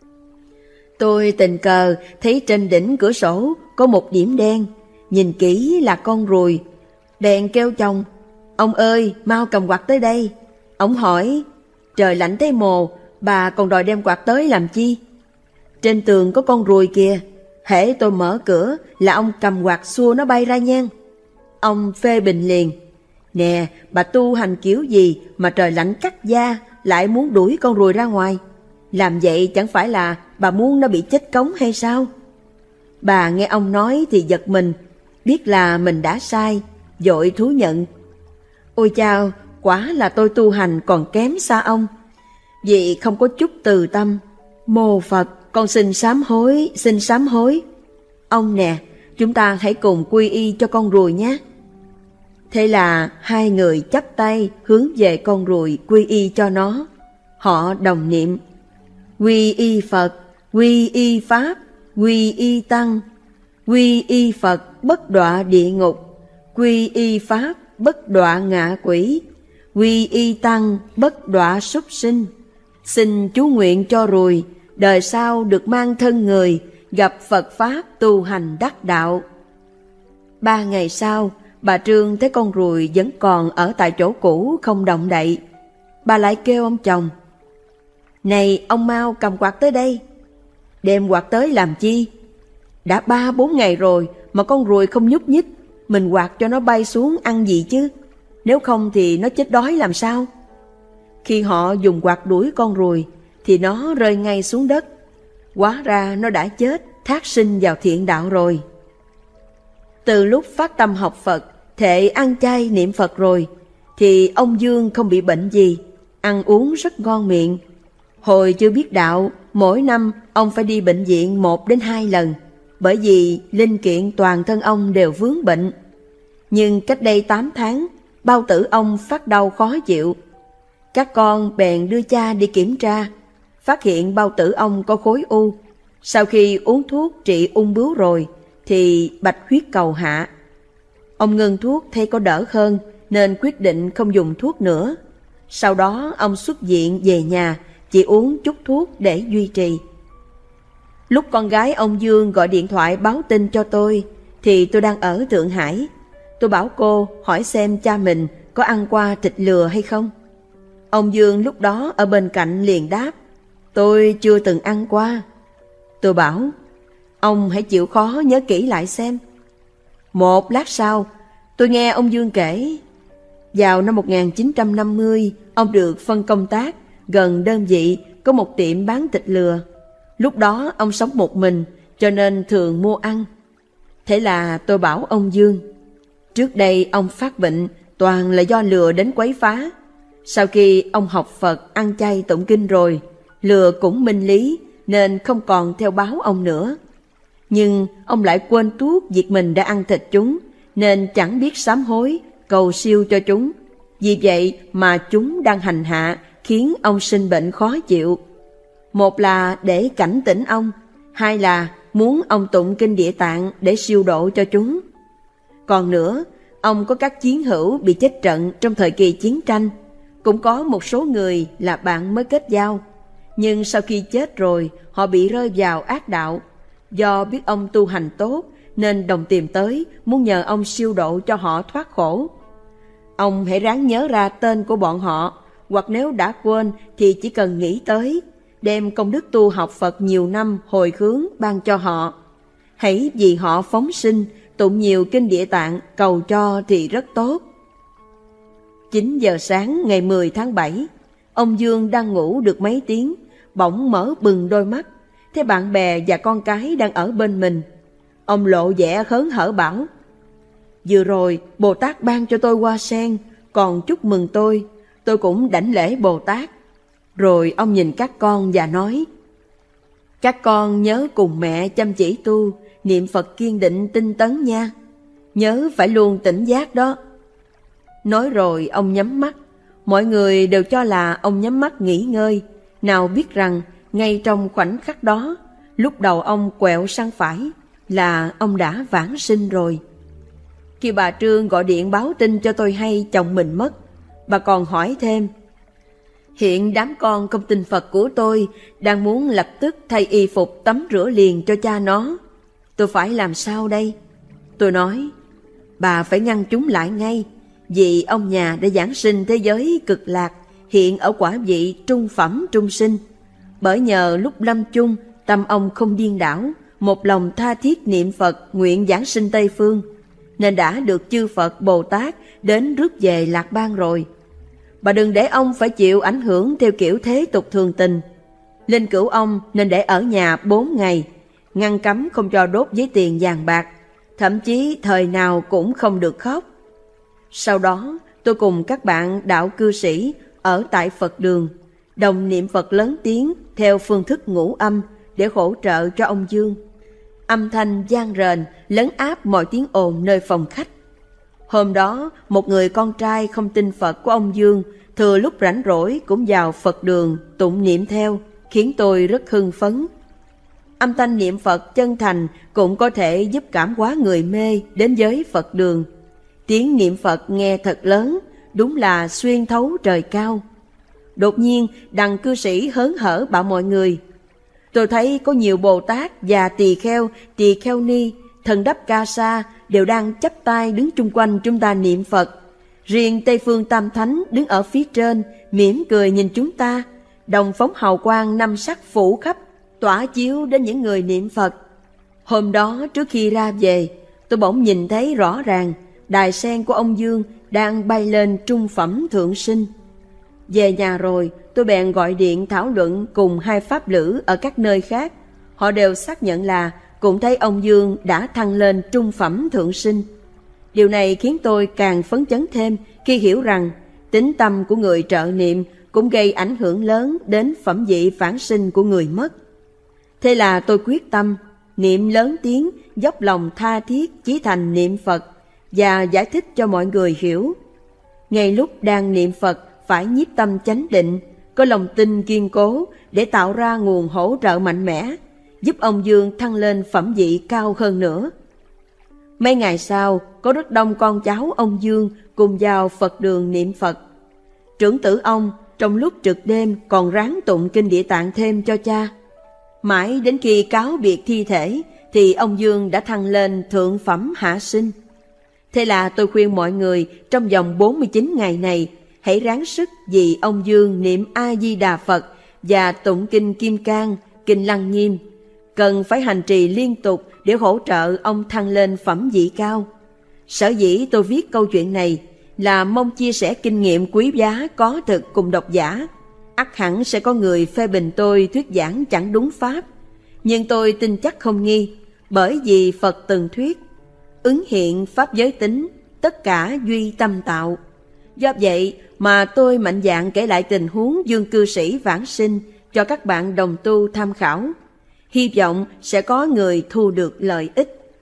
Tôi tình cờ thấy trên đỉnh cửa sổ có một điểm đen, nhìn kỹ là con ruồi. Bèn kêu chồng: "Ông ơi, mau cầm quạt tới đây." Ông hỏi: "Trời lạnh thế mồ, bà còn đòi đem quạt tới làm chi?" "Trên tường có con ruồi kìa, hễ tôi mở cửa là ông cầm quạt xua nó bay ra nha." Ông phê bình liền: "Nè, bà tu hành kiểu gì mà trời lạnh cắt da lại muốn đuổi con ruồi ra ngoài? Làm vậy chẳng phải là bà muốn nó bị chết cống hay sao?" Bà nghe ông nói thì giật mình, biết là mình đã sai, vội thú nhận: "Ôi chao, quả là tôi tu hành còn kém xa ông, vì không có chút từ tâm. Mô Phật, con xin sám hối, xin sám hối. Ông nè, chúng ta hãy cùng quy y cho con ruồi nhé." Thế là hai người chắp tay hướng về con ruồi quy y cho nó. Họ đồng niệm: "Quy y Phật, quy y Pháp, quy y Tăng. Quy y Phật bất đọa địa ngục, quy y Pháp bất đọa ngạ quỷ, quy y Tăng bất đọa súc sinh. Xin chú nguyện cho ruồi đời sau được mang thân người, gặp Phật Pháp tu hành đắc đạo." Ba ngày sau, bà Trương thấy con ruồi vẫn còn ở tại chỗ cũ không động đậy. Bà lại kêu ông chồng: "Này, ông mau cầm quạt tới đây." "Đem quạt tới làm chi? Đã ba bốn ngày rồi mà con ruồi không nhúc nhích, mình quạt cho nó bay xuống ăn gì chứ, nếu không thì nó chết đói làm sao?" Khi họ dùng quạt đuổi con ruồi thì nó rơi ngay xuống đất. Hóa ra nó đã chết, thác sinh vào thiện đạo rồi. Từ lúc phát tâm học Phật, thệ ăn chay niệm Phật rồi, thì ông Dương không bị bệnh gì, ăn uống rất ngon miệng. Hồi chưa biết đạo, mỗi năm ông phải đi bệnh viện một đến hai lần, bởi vì linh kiện toàn thân ông đều vướng bệnh. Nhưng cách đây tám tháng, bao tử ông phát đau khó chịu. Các con bèn đưa cha đi kiểm tra, phát hiện bao tử ông có khối u. Sau khi uống thuốc trị ung bướu rồi, thì bạch huyết cầu hạ. Ông ngừng thuốc thấy có đỡ hơn, nên quyết định không dùng thuốc nữa. Sau đó ông xuất viện về nhà, chỉ uống chút thuốc để duy trì. Lúc con gái ông Dương gọi điện thoại báo tin cho tôi, thì tôi đang ở Thượng Hải. Tôi bảo cô hỏi xem cha mình có ăn qua thịt lừa hay không. Ông Dương lúc đó ở bên cạnh liền đáp: "Tôi chưa từng ăn qua." Tôi bảo: "Ông hãy chịu khó nhớ kỹ lại xem." Một lát sau, tôi nghe ông Dương kể, vào năm một nghìn chín trăm năm mươi, ông được phân công tác gần đơn vị có một tiệm bán thịt lừa. Lúc đó ông sống một mình, cho nên thường mua ăn. Thế là tôi bảo ông Dương, trước đây ông phát bệnh toàn là do lừa đến quấy phá. Sau khi ông học Phật, ăn chay tụng kinh rồi, lừa cũng minh lý nên không còn theo báo ông nữa. Nhưng ông lại quên tuốt việc mình đã ăn thịt chúng, nên chẳng biết sám hối, cầu siêu cho chúng. Vì vậy mà chúng đang hành hạ, khiến ông sinh bệnh khó chịu. Một là để cảnh tỉnh ông, hai là muốn ông tụng kinh Địa Tạng để siêu độ cho chúng. Còn nữa, ông có các chiến hữu bị chết trận trong thời kỳ chiến tranh, cũng có một số người là bạn mới kết giao, nhưng sau khi chết rồi họ bị rơi vào ác đạo. Do biết ông tu hành tốt nên đồng tìm tới muốn nhờ ông siêu độ cho họ thoát khổ. Ông hãy ráng nhớ ra tên của bọn họ, hoặc nếu đã quên thì chỉ cần nghĩ tới, đem công đức tu học Phật nhiều năm hồi hướng ban cho họ. hãy vì họ phóng sinh, tụng nhiều kinh Địa Tạng cầu cho thì rất tốt. Chín giờ sáng ngày mười tháng bảy, ông Dương đang ngủ được mấy tiếng, bỗng mở bừng đôi mắt, thấy bạn bè và con cái đang ở bên mình. Ông lộ vẻ hớn hở bảo: vừa rồi Bồ Tát ban cho tôi hoa sen, còn chúc mừng tôi, tôi cũng đảnh lễ Bồ Tát. Rồi ông nhìn các con và nói: các con nhớ cùng mẹ chăm chỉ tu, niệm Phật kiên định tinh tấn nha, nhớ phải luôn tỉnh giác đó. Nói rồi ông nhắm mắt. Mọi người đều cho là ông nhắm mắt nghỉ ngơi, nào biết rằng ngay trong khoảnh khắc đó, lúc đầu ông quẹo sang phải là ông đã vãng sinh rồi. Khi bà Trương gọi điện báo tin cho tôi hay chồng mình mất, bà còn hỏi thêm: hiện đám con không tin Phật của tôi đang muốn lập tức thay y phục tắm rửa liền cho cha nó, tôi phải làm sao đây? Tôi nói: bà phải ngăn chúng lại ngay, vì ông nhà đã giảng sinh thế giới cực lạc, hiện ở quả vị trung phẩm trung sinh. Bởi nhờ lúc lâm chung, tâm ông không điên đảo, một lòng tha thiết niệm Phật nguyện giảng sinh Tây Phương, nên đã được chư Phật Bồ Tát đến rước về Lạc Bang rồi. Bà đừng để ông phải chịu ảnh hưởng theo kiểu thế tục thường tình. Linh cữu ông nên để ở nhà bốn ngày, ngăn cấm không cho đốt giấy tiền vàng bạc, thậm chí thời nào cũng không được khóc. Sau đó tôi cùng các bạn đạo cư sĩ ở tại Phật đường, đồng niệm Phật lớn tiếng theo phương thức ngũ âm để hỗ trợ cho ông Dương. Âm thanh vang rền lấn áp mọi tiếng ồn nơi phòng khách. Hôm đó, một người con trai không tin Phật của ông Dương thừa lúc rảnh rỗi cũng vào Phật đường tụng niệm theo, khiến tôi rất hưng phấn. Âm thanh niệm Phật chân thành cũng có thể giúp cảm hóa người mê đến với Phật đường. Tiếng niệm Phật nghe thật lớn, đúng là xuyên thấu trời cao. Đột nhiên, đằng cư sĩ hớn hở bảo mọi người: tôi thấy có nhiều Bồ Tát và tỳ kheo, tỳ kheo ni, thần đắp ca sa đều đang chắp tay đứng chung quanh chúng ta niệm Phật. Riêng Tây Phương Tam Thánh đứng ở phía trên, mỉm cười nhìn chúng ta, đồng phóng hào quang năm sắc phủ khắp, tỏa chiếu đến những người niệm Phật. Hôm đó trước khi ra về, tôi bỗng nhìn thấy rõ ràng đài sen của ông Dương đang bay lên trung phẩm thượng sinh. Về nhà rồi, tôi bèn gọi điện thảo luận cùng hai pháp lữ ở các nơi khác. Họ đều xác nhận là cũng thấy ông Dương đã thăng lên trung phẩm thượng sinh. Điều này khiến tôi càng phấn chấn thêm khi hiểu rằng tín tâm của người trợ niệm cũng gây ảnh hưởng lớn đến phẩm vị phản sinh của người mất. Thế là tôi quyết tâm niệm lớn tiếng, dốc lòng tha thiết chí thành niệm Phật và giải thích cho mọi người hiểu. Ngay lúc đang niệm Phật phải nhiếp tâm chánh định, có lòng tin kiên cố để tạo ra nguồn hỗ trợ mạnh mẽ, giúp ông Dương thăng lên phẩm vị cao hơn nữa. Mấy ngày sau, có rất đông con cháu ông Dương cùng vào Phật đường niệm Phật. Trưởng tử ông trong lúc trực đêm còn ráng tụng kinh Địa Tạng thêm cho cha. Mãi đến khi cáo biệt thi thể thì ông Dương đã thăng lên thượng phẩm hạ sinh. Thế là tôi khuyên mọi người trong vòng bốn mươi chín ngày này hãy ráng sức vì ông Dương niệm A-di-đà Phật và tụng kinh Kim Cang, kinh Lăng Nghiêm. Cần phải hành trì liên tục để hỗ trợ ông thăng lên phẩm vị cao. Sở dĩ tôi viết câu chuyện này là mong chia sẻ kinh nghiệm quý giá có thực cùng độc giả. Ắt hẳn sẽ có người phê bình tôi thuyết giảng chẳng đúng pháp, nhưng tôi tin chắc không nghi, bởi vì Phật từng thuyết: ứng hiện pháp giới tính, tất cả duy tâm tạo. Do vậy mà tôi mạnh dạn kể lại tình huống Dương cư sĩ vãng sinh cho các bạn đồng tu tham khảo. Hy vọng sẽ có người thu được lợi ích.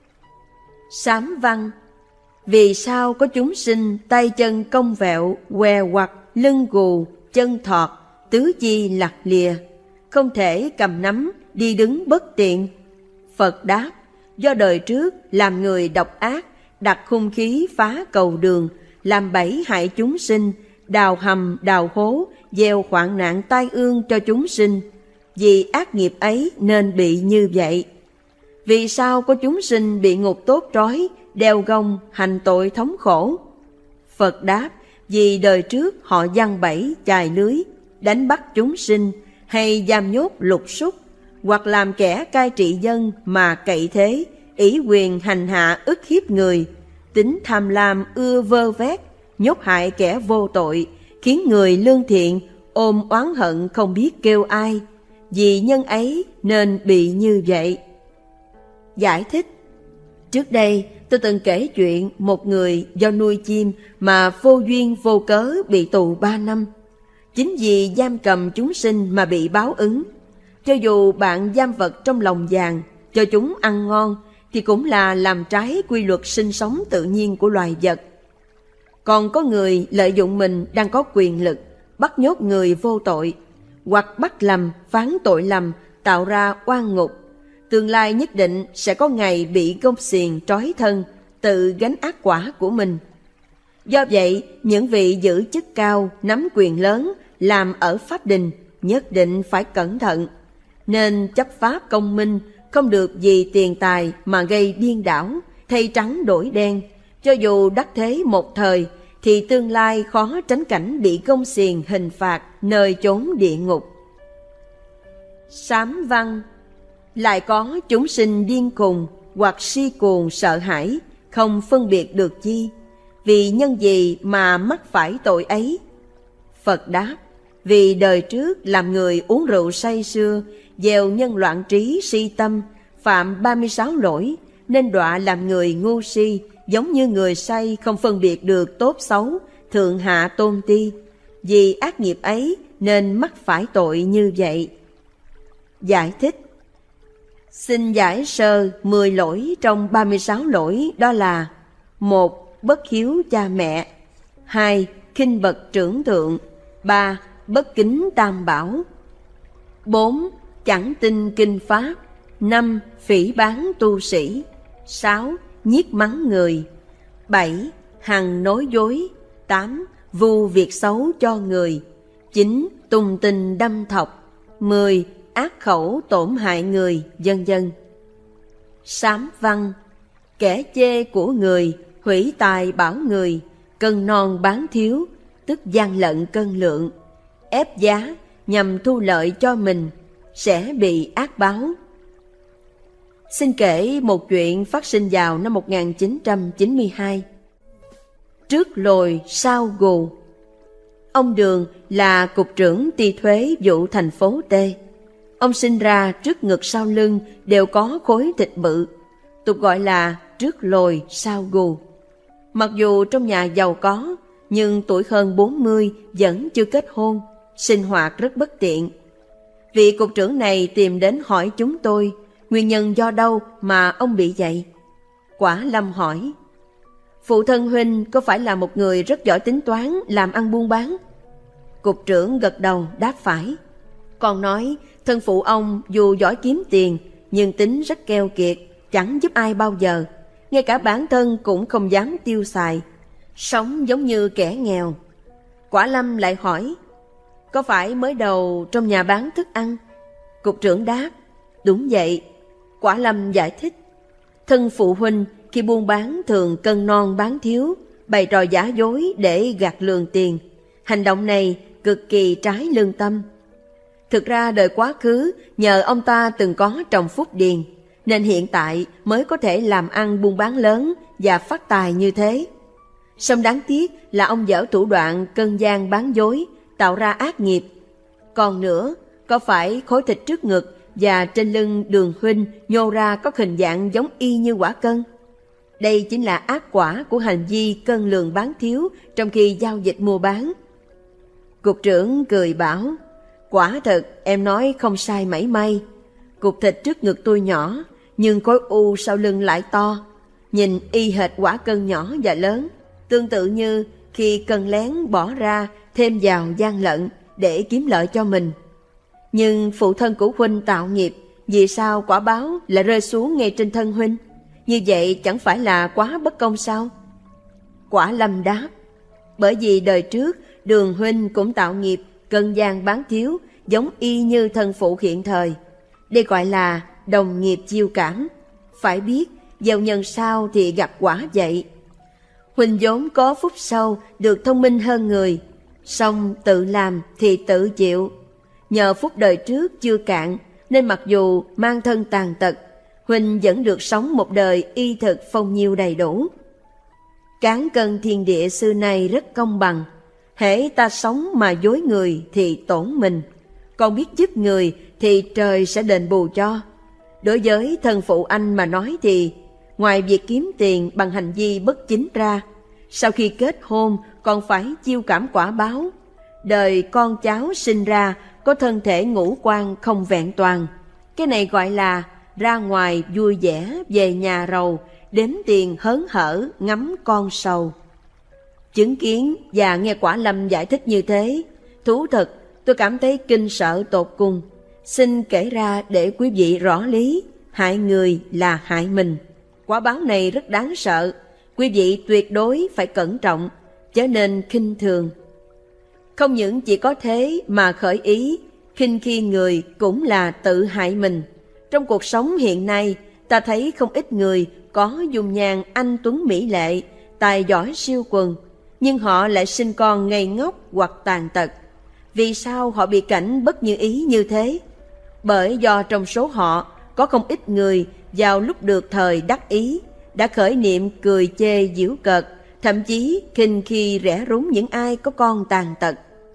Sám văn: vì sao có chúng sinh tay chân cong vẹo, què quặt, lưng gù, chân thọt, tứ chi lặt lìa, không thể cầm nắm, đi đứng bất tiện? Phật đáp: do đời trước làm người độc ác, đặt hung khí phá cầu đường, làm bẫy hại chúng sinh, đào hầm đào hố, gieo hoạn nạn tai ương cho chúng sinh. Vì ác nghiệp ấy nên bị như vậy. Vì sao có chúng sinh bị ngục tốt trói, đeo gông, hành tội thống khổ? Phật đáp: vì đời trước họ giăng bẫy, chài lưới, đánh bắt chúng sinh, hay giam nhốt lục súc, hoặc làm kẻ cai trị dân mà cậy thế, ỷ quyền hành hạ ức hiếp người, tính tham lam ưa vơ vét, nhốt hại kẻ vô tội, khiến người lương thiện ôm oán hận không biết kêu ai, vì nhân ấy nên bị như vậy. Giải thích: trước đây tôi từng kể chuyện một người do nuôi chim mà vô duyên vô cớ bị tù ba năm. Chính vì giam cầm chúng sinh mà bị báo ứng. Cho dù bạn giam vật trong lồng vàng, cho chúng ăn ngon, thì cũng là làm trái quy luật sinh sống tự nhiên của loài vật. Còn có người lợi dụng mình đang có quyền lực, bắt nhốt người vô tội, hoặc bắt lầm, phán tội lầm, tạo ra oan ngục. Tương lai nhất định sẽ có ngày bị gông xiềng trói thân, tự gánh ác quả của mình. Do vậy, những vị giữ chức cao, nắm quyền lớn, làm ở pháp đình, nhất định phải cẩn thận. Nên chấp pháp công minh, không được vì tiền tài mà gây điên đảo, thay trắng đổi đen. Cho dù đắc thế một thời, thì tương lai khó tránh cảnh bị gông xiềng hình phạt nơi chốn địa ngục. Sám văn: lại có chúng sinh điên khùng hoặc si cuồng sợ hãi, không phân biệt được chi. Vì nhân gì mà mắc phải tội ấy? Phật đáp: vì đời trước làm người uống rượu say sưa, gieo nhân loạn trí si tâm, phạm ba mươi sáu lỗi, nên đọa làm người ngu si, giống như người say không phân biệt được tốt xấu, thượng hạ tôn ti. Vì ác nghiệp ấy nên mắc phải tội như vậy. Giải thích: xin giải sơ mười lỗi trong ba mươi sáu lỗi, đó là: một. Bất hiếu cha mẹ. Hai. Khinh bậc trưởng thượng. Ba. Bất kính tam bảo. Bốn. Chẳng tin kinh pháp. Năm. Phỉ báng tu sĩ. Sáu. Nhiếc mắng người. Bảy. Hằng nói dối. Tám. Vu việc xấu cho người. Chín. Tùng tình đâm thọc. Mười. Ác khẩu tổn hại người, vân vân. Sám văn: kẻ chê của người, hủy tài bảo người, cân non bán thiếu, tức gian lận cân lượng, ép giá nhằm thu lợi cho mình, sẽ bị ác báo. Xin kể một chuyện phát sinh vào năm một nghìn chín trăm chín mươi hai. Trước lồi sau gù. Ông Đường là cục trưởng ty thuế vụ thành phố T. Ông sinh ra trước ngực sau lưng đều có khối thịt bự, tục gọi là trước lồi sau gù. Mặc dù trong nhà giàu có, nhưng tuổi hơn bốn mươi vẫn chưa kết hôn, sinh hoạt rất bất tiện. Vị cục trưởng này tìm đến hỏi chúng tôi, nguyên nhân do đâu mà ông bị vậy? Quả Lâm hỏi: phụ thân huynh có phải là một người rất giỏi tính toán, làm ăn buôn bán? Cục trưởng gật đầu đáp phải. Còn nói thân phụ ông dù giỏi kiếm tiền, nhưng tính rất keo kiệt, chẳng giúp ai bao giờ, ngay cả bản thân cũng không dám tiêu xài, sống giống như kẻ nghèo. Quả Lâm lại hỏi: có phải mới đầu trong nhà bán thức ăn? Cục trưởng đáp: đúng vậy. Quả Lâm giải thích: thân phụ huynh khi buôn bán thường cân non bán thiếu, bày trò giả dối để gạt lường tiền. Hành động này cực kỳ trái lương tâm. Thực ra đời quá khứ nhờ ông ta từng có trồng phúc điền, nên hiện tại mới có thể làm ăn buôn bán lớn và phát tài như thế. Song đáng tiếc là ông dở thủ đoạn cân gian bán dối, tạo ra ác nghiệp. Còn nữa, có phải khối thịt trước ngực và trên lưng Đường huynh nhô ra có hình dạng giống y như quả cân? Đây chính là ác quả của hành vi cân lường bán thiếu trong khi giao dịch mua bán. Cục trưởng cười bảo: quả thật em nói không sai mảy may. Cục thịt trước ngực tôi nhỏ, nhưng khối u sau lưng lại to, nhìn y hệt quả cân nhỏ và lớn, tương tự như khi cân lén bỏ ra thêm vào gian lận để kiếm lợi cho mình. Nhưng phụ thân của huynh tạo nghiệp, vì sao quả báo lại rơi xuống ngay trên thân huynh? Như vậy chẳng phải là quá bất công sao? Quả Lâm đáp: bởi vì đời trước Đường huynh cũng tạo nghiệp cân gian bán thiếu, giống y như thân phụ hiện thời. Đây gọi là đồng nghiệp chiêu cảm. Phải biết gieo nhân sao thì gặp quả vậy. Huynh vốn có phúc sâu, được thông minh hơn người, song tự làm thì tự chịu. Nhờ phúc đời trước chưa cạn, nên mặc dù mang thân tàn tật, huynh vẫn được sống một đời y thực phong nhiêu đầy đủ. Cán cân thiên địa xưa nay rất công bằng, hễ ta sống mà dối người thì tổn mình, còn biết giúp người thì trời sẽ đền bù cho. Đối với thân phụ anh mà nói thì, ngoài việc kiếm tiền bằng hành vi bất chính ra, sau khi kết hôn còn phải chiêu cảm quả báo. Đời con cháu sinh ra có thân thể ngũ quan không vẹn toàn, cái này gọi là ra ngoài vui vẻ, về nhà rầu, đếm tiền hớn hở, ngắm con sầu. Chứng kiến và nghe Quả Lâm giải thích như thế, thú thật tôi cảm thấy kinh sợ tột cùng. Xin kể ra để quý vị rõ lý, hại người là hại mình. Quả báo này rất đáng sợ, quý vị tuyệt đối phải cẩn trọng, chớ nên khinh thường. Không những chỉ có thế mà khởi ý, khinh khi người cũng là tự hại mình. Trong cuộc sống hiện nay, ta thấy không ít người có dung nhan anh tuấn mỹ lệ, tài giỏi siêu quần, nhưng họ lại sinh con ngây ngốc hoặc tàn tật. Vì sao họ bị cảnh bất như ý như thế? Bởi do trong số họ có không ít người vào lúc được thời đắc ý đã khởi niệm cười chê giễu cợt, thậm chí khinh khi rẻ rúng những ai có con tàn tật.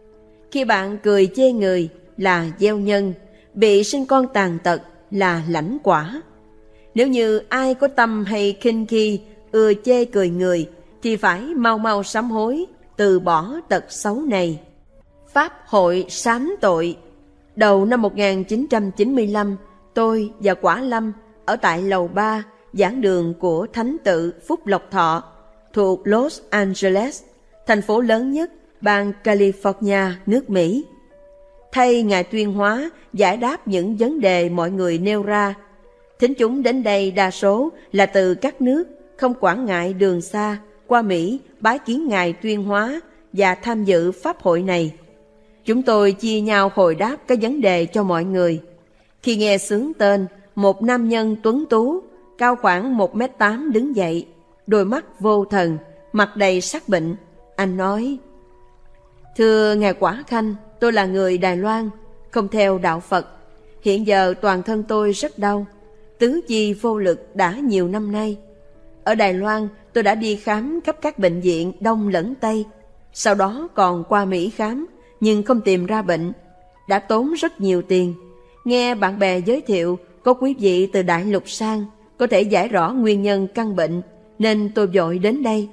Khi bạn cười chê người là gieo nhân, bị sinh con tàn tật là lãnh quả. Nếu như ai có tâm hay khinh khi ưa chê cười người thì phải mau mau sám hối, từ bỏ tật xấu này. Pháp hội sám tội. Đầu năm một nghìn chín trăm chín mươi lăm, tôi và Quả Lâm ở tại lầu ba giảng đường của Thánh tự Phúc Lộc Thọ thuộc Los Angeles, thành phố lớn nhất bang California, nước Mỹ. Thay Ngài tuyên hóa giải đáp những vấn đề mọi người nêu ra, thính chúng đến đây đa số là từ các nước không quản ngại đường xa qua Mỹ bái kiến Ngài tuyên hóa và tham dự pháp hội này. Chúng tôi chia nhau hồi đáp các vấn đề cho mọi người. Khi nghe xướng tên, một nam nhân tuấn tú, cao khoảng một mét tám đứng dậy, đôi mắt vô thần, mặt đầy sắc bệnh. Anh nói: "Thưa Ngài Quả Khanh, tôi là người Đài Loan, không theo đạo Phật. Hiện giờ toàn thân tôi rất đau, tứ chi vô lực đã nhiều năm nay. Ở Đài Loan tôi đã đi khám khắp các bệnh viện Đông lẫn Tây, sau đó còn qua Mỹ khám, nhưng không tìm ra bệnh, đã tốn rất nhiều tiền. Nghe bạn bè giới thiệu có quý vị từ Đại Lục sang có thể giải rõ nguyên nhân căn bệnh, nên tôi vội đến đây.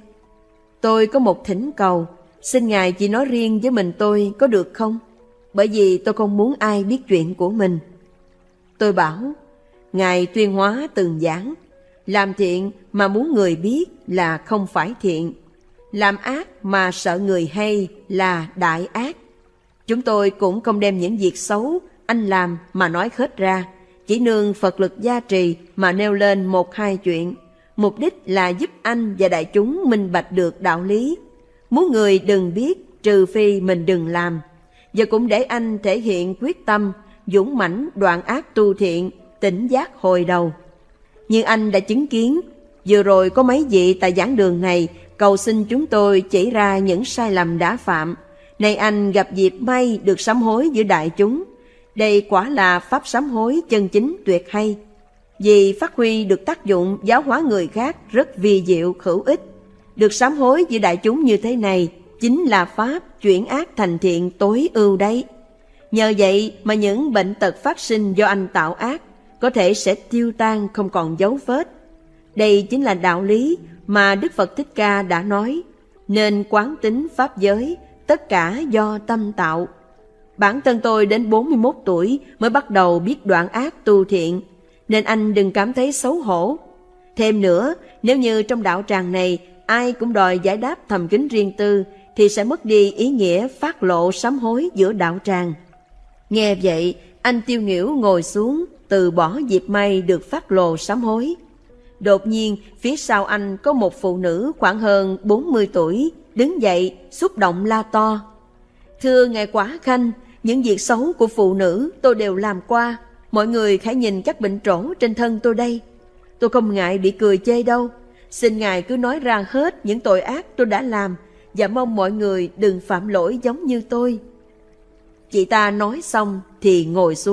Tôi có một thỉnh cầu, xin Ngài chỉ nói riêng với mình tôi có được không? Bởi vì tôi không muốn ai biết chuyện của mình." Tôi bảo: "Ngài tuyên hóa từng giảng, làm thiện mà muốn người biết là không phải thiện, làm ác mà sợ người hay là đại ác. Chúng tôi cũng không đem những việc xấu anh làm mà nói hết ra, chỉ nương Phật lực gia trì mà nêu lên một hai chuyện, mục đích là giúp anh và đại chúng minh bạch được đạo lý. Muốn người đừng biết trừ phi mình đừng làm, và cũng để anh thể hiện quyết tâm dũng mãnh đoạn ác tu thiện, tỉnh giác hồi đầu. Nhưng anh đã chứng kiến, vừa rồi có mấy vị tại giảng đường này cầu xin chúng tôi chỉ ra những sai lầm đã phạm. Nay anh gặp dịp may được sám hối giữa đại chúng. Đây quả là pháp sám hối chân chính tuyệt hay, vì phát huy được tác dụng giáo hóa người khác rất vi diệu hữu ích. Được sám hối giữa đại chúng như thế này chính là pháp chuyển ác thành thiện tối ưu đấy. Nhờ vậy mà những bệnh tật phát sinh do anh tạo ác có thể sẽ tiêu tan không còn dấu vết. Đây chính là đạo lý mà Đức Phật Thích Ca đã nói, nên quán tính pháp giới, tất cả do tâm tạo. Bản thân tôi đến bốn mươi mốt tuổi mới bắt đầu biết đoạn ác tu thiện, nên anh đừng cảm thấy xấu hổ. Thêm nữa, nếu như trong đạo tràng này ai cũng đòi giải đáp thầm kín riêng tư, thì sẽ mất đi ý nghĩa phát lộ sám hối giữa đạo tràng." Nghe vậy, anh tiêu nghỉu ngồi xuống, từ bỏ dịp may được phát lộ sám hối. Đột nhiên, phía sau anh có một phụ nữ khoảng hơn bốn mươi tuổi, đứng dậy, xúc động la to: "Thưa Ngài Quả Khanh, những việc xấu của phụ nữ tôi đều làm qua. Mọi người hãy nhìn các bệnh trổ trên thân tôi đây. Tôi không ngại bị cười chê đâu. Xin Ngài cứ nói ra hết những tội ác tôi đã làm, và mong mọi người đừng phạm lỗi giống như tôi." Chị ta nói xong thì ngồi xuống,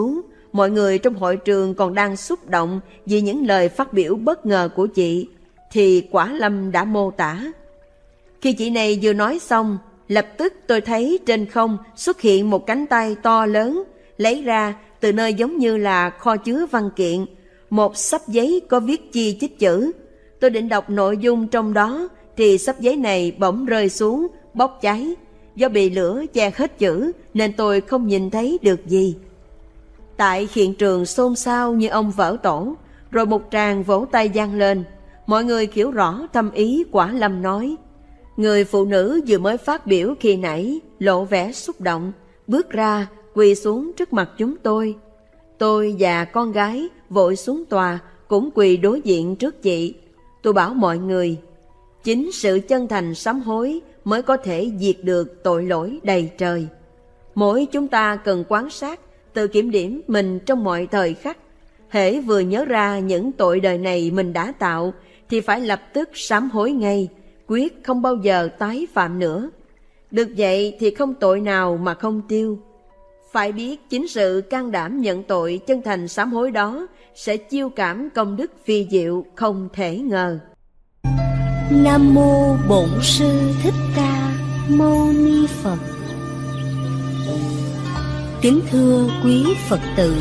mọi người trong hội trường còn đang xúc động vì những lời phát biểu bất ngờ của chị, thì Quả Lâm đã mô tả. Khi chị này vừa nói xong, lập tức tôi thấy trên không xuất hiện một cánh tay to lớn, lấy ra từ nơi giống như là kho chứa văn kiện, một xấp giấy có viết chi chít chữ. Tôi định đọc nội dung trong đó, thì xấp giấy này bỗng rơi xuống, bốc cháy. Do bị lửa che hết chữ nên tôi không nhìn thấy được gì. Tại hiện trường xôn xao như ông vỡ tổ, rồi một tràng vỗ tay vang lên. Mọi người hiểu rõ thâm ý Quả Lâm nói. Người phụ nữ vừa mới phát biểu khi nãy lộ vẻ xúc động, bước ra quỳ xuống trước mặt chúng tôi. Tôi và con gái vội xuống tòa cũng quỳ đối diện trước chị. Tôi bảo mọi người, chính sự chân thành sám hối mới có thể diệt được tội lỗi đầy trời. Mỗi chúng ta cần quan sát, tự kiểm điểm mình trong mọi thời khắc. Hễ vừa nhớ ra những tội đời này mình đã tạo, thì phải lập tức sám hối ngay, quyết không bao giờ tái phạm nữa. Được vậy thì không tội nào mà không tiêu. Phải biết chính sự can đảm nhận tội chân thành sám hối đó sẽ chiêu cảm công đức phi diệu không thể ngờ. Nam mô Bổn Sư Thích Ca Mâu Ni Phật. Kính thưa quý Phật tử,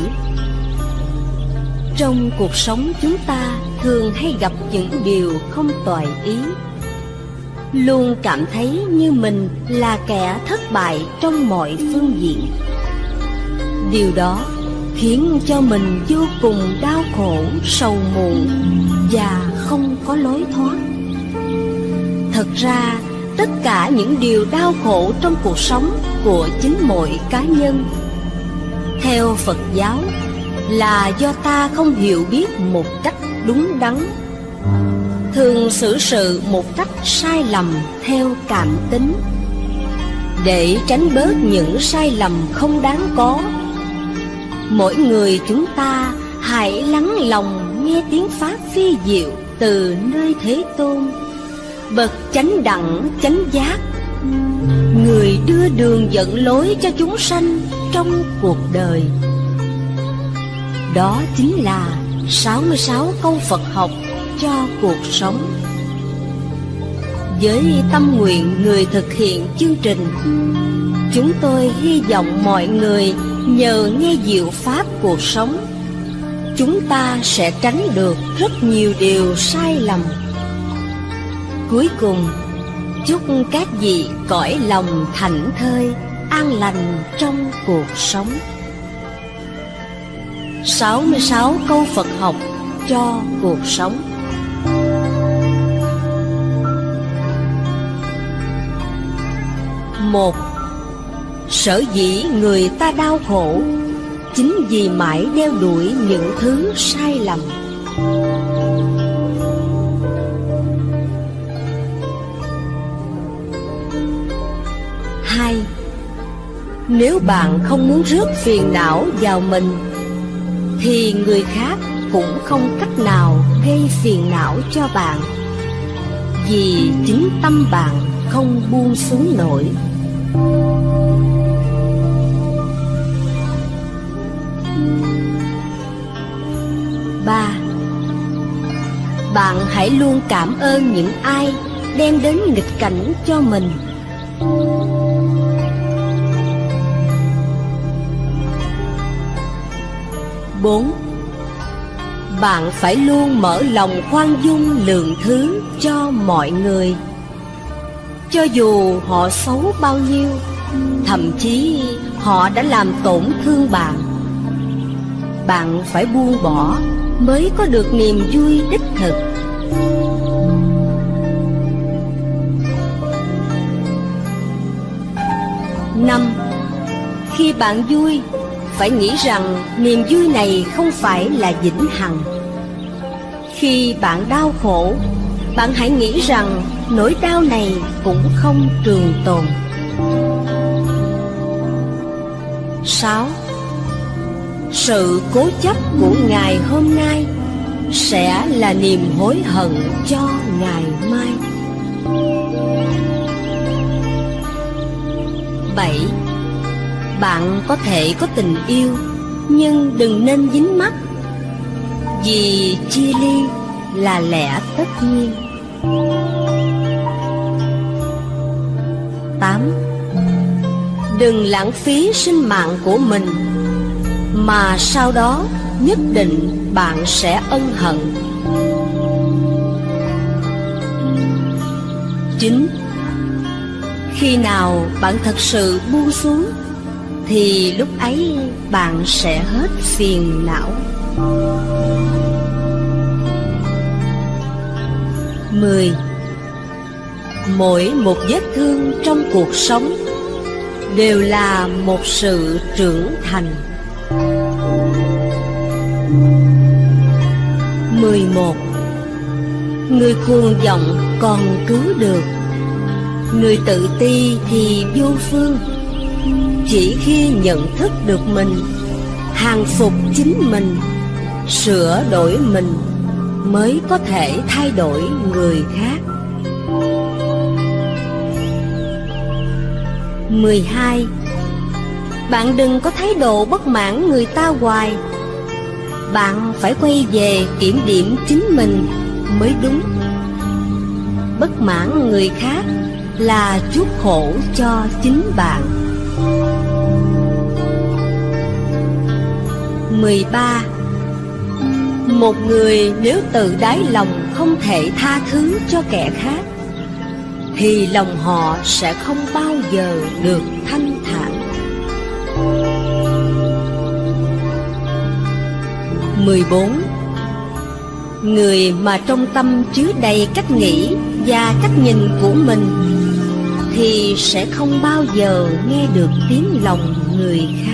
trong cuộc sống chúng ta thường hay gặp những điều không toại ý, luôn cảm thấy như mình là kẻ thất bại trong mọi phương diện. Điều đó khiến cho mình vô cùng đau khổ, sầu muộn và không có lối thoát. Thật ra, tất cả những điều đau khổ trong cuộc sống của chính mỗi cá nhân, theo Phật giáo, là do ta không hiểu biết một cách đúng đắn, thường xử sự một cách sai lầm theo cảm tính. Để tránh bớt những sai lầm không đáng có, mỗi người chúng ta hãy lắng lòng nghe tiếng Pháp phi diệu từ nơi Thế Tôn, bậc chánh đẳng chánh giác, người đưa đường dẫn lối cho chúng sanh trong cuộc đời. Đó chính là sáu mươi sáu câu Phật học cho cuộc sống. Với tâm nguyện người thực hiện chương trình, chúng tôi hy vọng mọi người nhờ nghe diệu pháp cuộc sống, chúng ta sẽ tránh được rất nhiều điều sai lầm. Cuối cùng, chúc các vị cõi lòng thảnh thơi, an lành trong cuộc sống. sáu mươi sáu câu Phật học cho cuộc sống. Một, sở dĩ người ta đau khổ chính vì mãi đeo đuổi những thứ sai lầm. Hai, nếu bạn không muốn rước phiền não vào mình, thì người khác cũng không cách nào gây phiền não cho bạn, vì chính tâm bạn không buông xuống nổi. Ba, bạn hãy luôn cảm ơn những ai đem đến nghịch cảnh cho mình. Bốn, bạn phải luôn mở lòng khoan dung lượng thứ cho mọi người, cho dù họ xấu bao nhiêu, thậm chí họ đã làm tổn thương bạn. Bạn phải buông bỏ mới có được niềm vui đích thực. Năm, khi bạn vui, phải nghĩ rằng niềm vui này không phải là vĩnh hằng. Khi bạn đau khổ, bạn hãy nghĩ rằng nỗi đau này cũng không trường tồn. Sáu, sự cố chấp của ngày hôm nay sẽ là niềm hối hận cho ngày mai. Bảy, bạn có thể có tình yêu, nhưng đừng nên dính mắc, vì chia ly là lẽ tất nhiên. Tám. Đừng lãng phí sinh mạng của mình, mà sau đó nhất định bạn sẽ ân hận. Chín. Khi nào bạn thật sự buông xuống, thì lúc ấy bạn sẽ hết phiền não. Mười. Mỗi một vết thương trong cuộc sống đều là một sự trưởng thành. Mười một. Người cuồng vọng còn cứu được, người tự ti thì vô phương. Chỉ khi nhận thức được mình, hàng phục chính mình, sửa đổi mình, mới có thể thay đổi người khác. Mười hai. Bạn đừng có thái độ bất mãn người ta hoài. Bạn phải quay về kiểm điểm chính mình mới đúng. Bất mãn người khác là chuốc khổ cho chính bạn. Mười ba. Một người nếu từ đáy lòng không thể tha thứ cho kẻ khác, thì lòng họ sẽ không bao giờ được thanh thản. Mười bốn. Người mà trong tâm chứa đầy cách nghĩ và cách nhìn của mình, thì sẽ không bao giờ nghe được tiếng lòng người khác.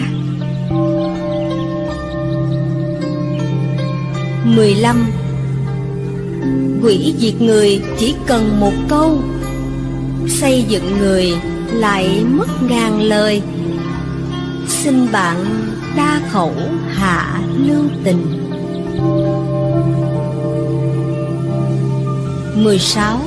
Mười lăm. Hủy diệt người chỉ cần một câu, xây dựng người lại mất ngàn lời. Xin bạn đa khẩu hạ lưu tình. Mười sáu.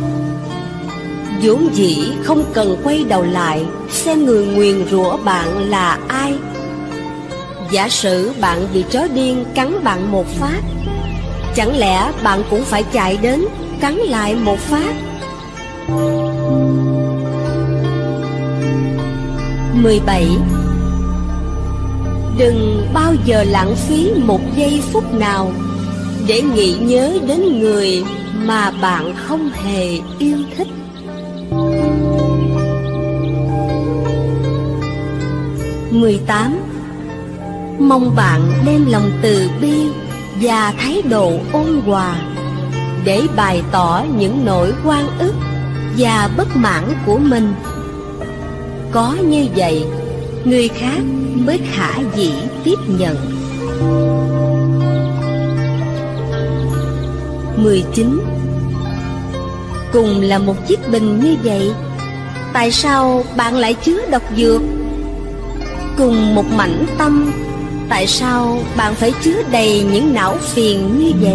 Vốn dĩ không cần quay đầu lại xem người nguyền rủa bạn là ai. Giả sử bạn bị chó điên cắn bạn một phát, chẳng lẽ bạn cũng phải chạy đến cắn lại một phát? Mười bảy. Đừng bao giờ lãng phí một giây phút nào để nghĩ nhớ đến người mà bạn không hề yêu thích. Mười tám. Mong bạn đem lòng từ bi và thái độ ôn hòa để bày tỏ những nỗi oan ức và bất mãn của mình. Có như vậy, người khác mới khả dĩ tiếp nhận. Mười chín. Cùng là một chiếc bình như vậy, tại sao bạn lại chứa độc dược? Cùng một mảnh tâm, tại sao bạn phải chứa đầy những não phiền như vậy?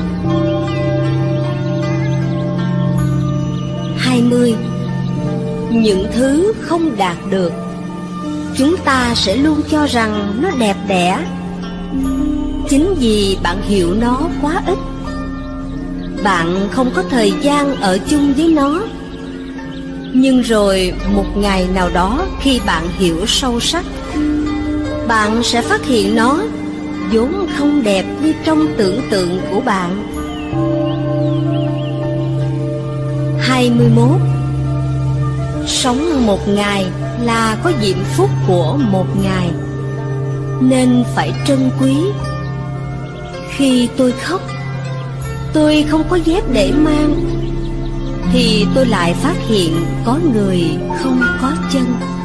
Hai mươi. Những thứ không đạt được, chúng ta sẽ luôn cho rằng nó đẹp đẽ, chính vì bạn hiểu nó quá ít. Bạn không có thời gian ở chung với nó. Nhưng rồi một ngày nào đó, khi bạn hiểu sâu sắc, bạn sẽ phát hiện nó vốn không đẹp như trong tưởng tượng của bạn. Hai mươi mốt. Sống một ngày là có diễm phúc của một ngày, nên phải trân quý. Khi tôi khóc, tôi không có dép để mang, thì tôi lại phát hiện có người không có chân.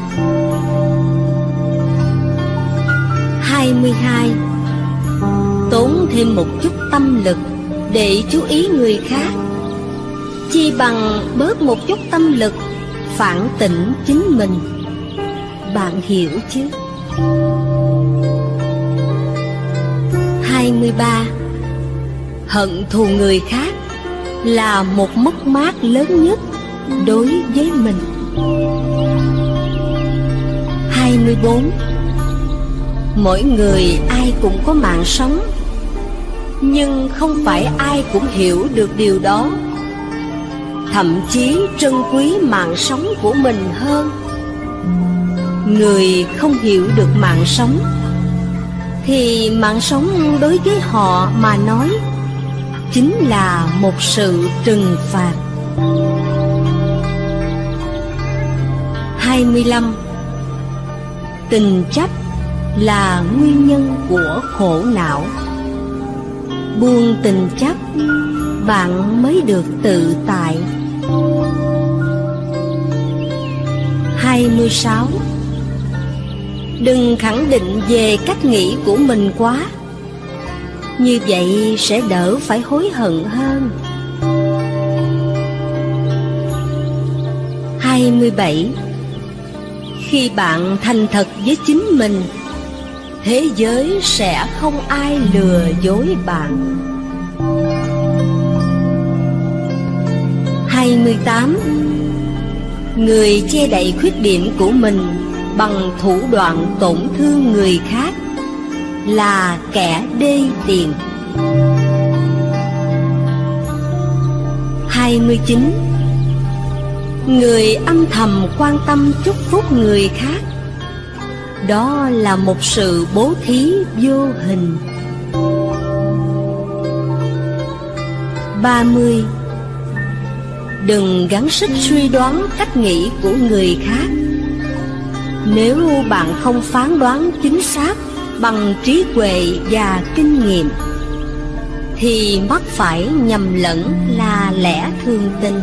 Hai mươi hai. Tốn thêm một chút tâm lực để chú ý người khác, chi bằng bớt một chút tâm lực phản tỉnh chính mình. Bạn hiểu chứ? Hai mươi ba. Hận thù người khác là một mất mát lớn nhất đối với mình. Hai mươi bốn. Mỗi người ai cũng có mạng sống, nhưng không phải ai cũng hiểu được điều đó. Thậm chí trân quý mạng sống của mình hơn. Người không hiểu được mạng sống thì mạng sống đối với họ mà nói chính là một sự trừng phạt. hai mươi lăm. Tình chấp là nguyên nhân của khổ não. Buông tình chấp, bạn mới được tự tại. hai mươi sáu. Đừng khẳng định về cách nghĩ của mình quá, như vậy sẽ đỡ phải hối hận hơn. hai mươi bảy. Khi bạn thành thật với chính mình, thế giới sẽ không ai lừa dối bạn. hai mươi tám. Người che đậy khuyết điểm của mình bằng thủ đoạn tổn thương người khác là kẻ đê tiện. hai mươi chín. Người âm thầm quan tâm chúc phúc người khác, đó là một sự bố thí vô hình. ba mươi. Đừng gắng sức suy đoán cách nghĩ của người khác. Nếu bạn không phán đoán chính xác bằng trí huệ và kinh nghiệm, thì mắc phải nhầm lẫn là lẽ thường tình.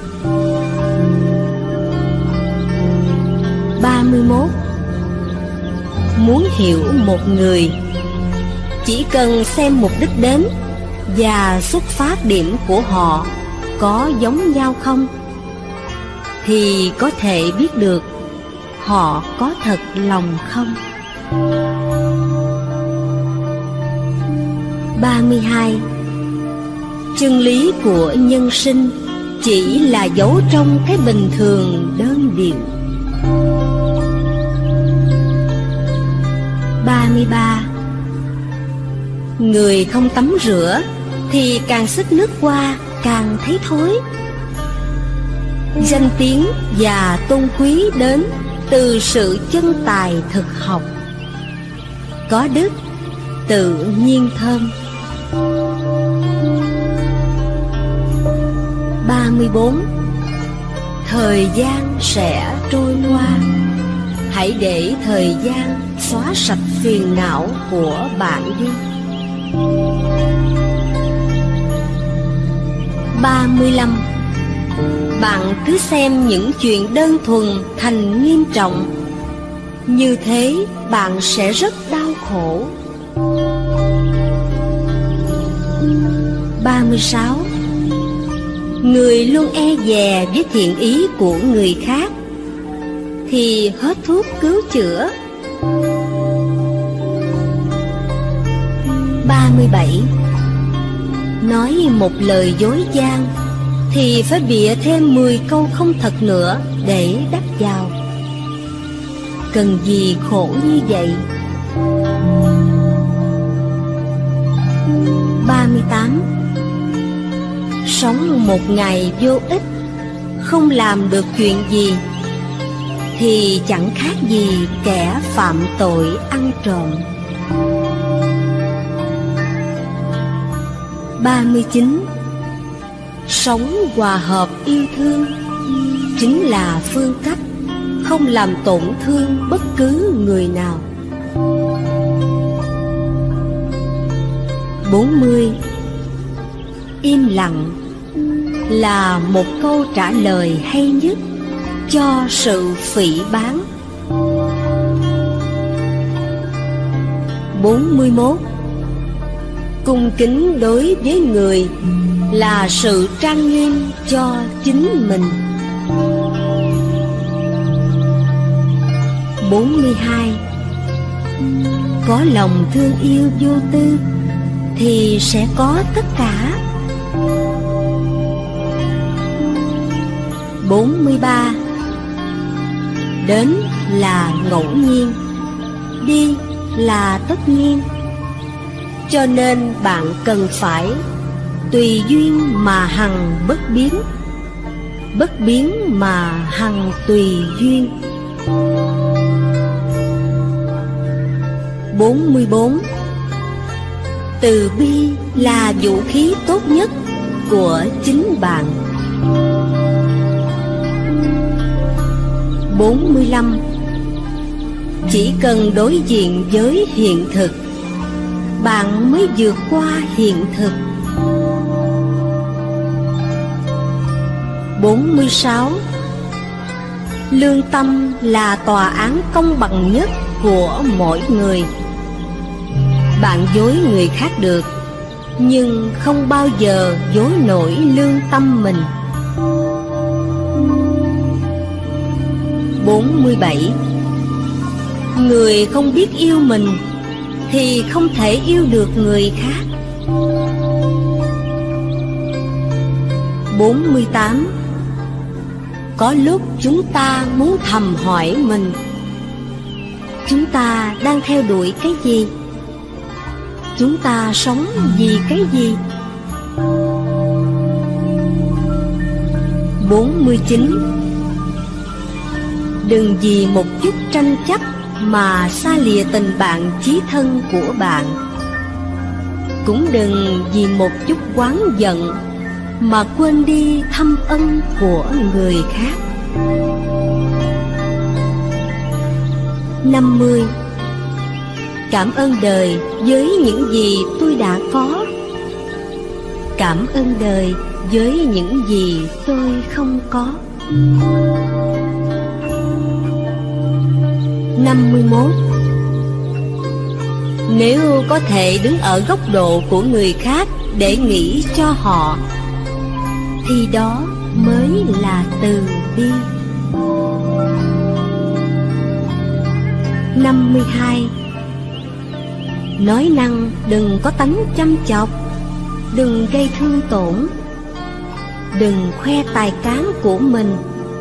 ba mươi mốt. Muốn hiểu một người, chỉ cần xem mục đích đến và xuất phát điểm của họ có giống nhau không, thì có thể biết được họ có thật lòng không. ba mươi hai. Chân lý của nhân sinh chỉ là giấu trong cái bình thường đơn điệu. ba mươi ba. Người không tắm rửa thì càng xức nước qua càng thấy thối. Danh tiếng và tôn quý đến từ sự chân tài thực học. Có đức tự nhiên thơm. ba mươi bốn. Thời gian sẽ trôi qua, hãy để thời gian xóa sạch phiền não của bạn đi. ba mươi lăm. Bạn cứ xem những chuyện đơn thuần thành nghiêm trọng, như thế bạn sẽ rất đau khổ. ba mươi sáu. Người luôn e dè với thiện ý của người khác thì hết thuốc cứu chữa. ba mươi bảy. Nói một lời dối gian thì phải bịa thêm mười câu không thật nữa để đắp vào. Cần gì khổ như vậy. ba mươi tám. Sống một ngày vô ích, không làm được chuyện gì, thì chẳng khác gì kẻ phạm tội ăn trộm. ba mươi chín. Sống hòa hợp yêu thương chính là phương cách không làm tổn thương bất cứ người nào. bốn mươi. Im lặng là một câu trả lời hay nhất cho sự phỉ báng. bốn mươi mốt. Cung kính đối với người là sự trang nghiêm cho chính mình. bốn mươi hai. Có lòng thương yêu vô tư thì sẽ có tất cả. bốn mươi ba. Đến là ngẫu nhiên, đi là tất nhiên. Cho nên bạn cần phải tùy duyên mà hằng bất biến, bất biến mà hằng tùy duyên. bốn mươi bốn. Từ bi là vũ khí tốt nhất của chính bạn. bốn mươi lăm. Chỉ cần đối diện với hiện thực, bạn mới vượt qua hiện thực. bốn mươi sáu. Lương tâm là tòa án công bằng nhất của mỗi người. Bạn dối người khác được, nhưng không bao giờ dối nổi lương tâm mình. bốn mươi bảy. Người không biết yêu mình thì không thể yêu được người khác. bốn mươi tám. Có lúc chúng ta muốn thầm hỏi mình, chúng ta đang theo đuổi cái gì? Chúng ta sống vì cái gì? bốn mươi chín. Đừng vì một chút tranh chấp mà xa lìa tình bạn chí thân của bạn. Cũng đừng vì một chút oán giận mà quên đi thâm ân của người khác. năm mươi. Cảm ơn đời với những gì tôi đã có. Cảm ơn đời với những gì tôi không có. năm mươi mốt. Nếu có thể đứng ở góc độ của người khác để nghĩ cho họ, thì đó mới là từ bi. năm mươi hai. Nói năng đừng có tánh chăm chọc, đừng gây thương tổn, đừng khoe tài cán của mình,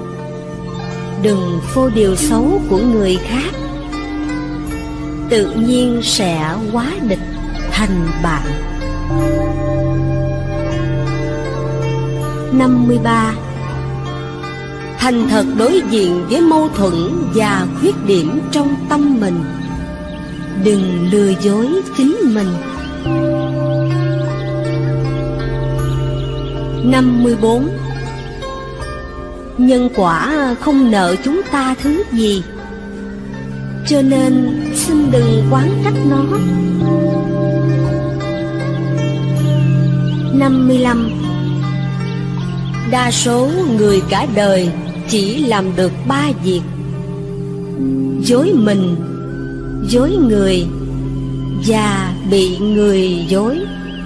đừng phô điều xấu của người khác. Tự nhiên sẽ hóa địch thành bạn. năm mươi ba. Thành thật đối diện với mâu thuẫn và khuyết điểm trong tâm mình, đừng lừa dối chính mình. năm mươi bốn. Nhân quả không nợ chúng ta thứ gì, cho nên xin đừng oán trách nó. năm mươi lăm. Đa số người cả đời chỉ làm được ba việc: dối mình, dối người và bị người dối.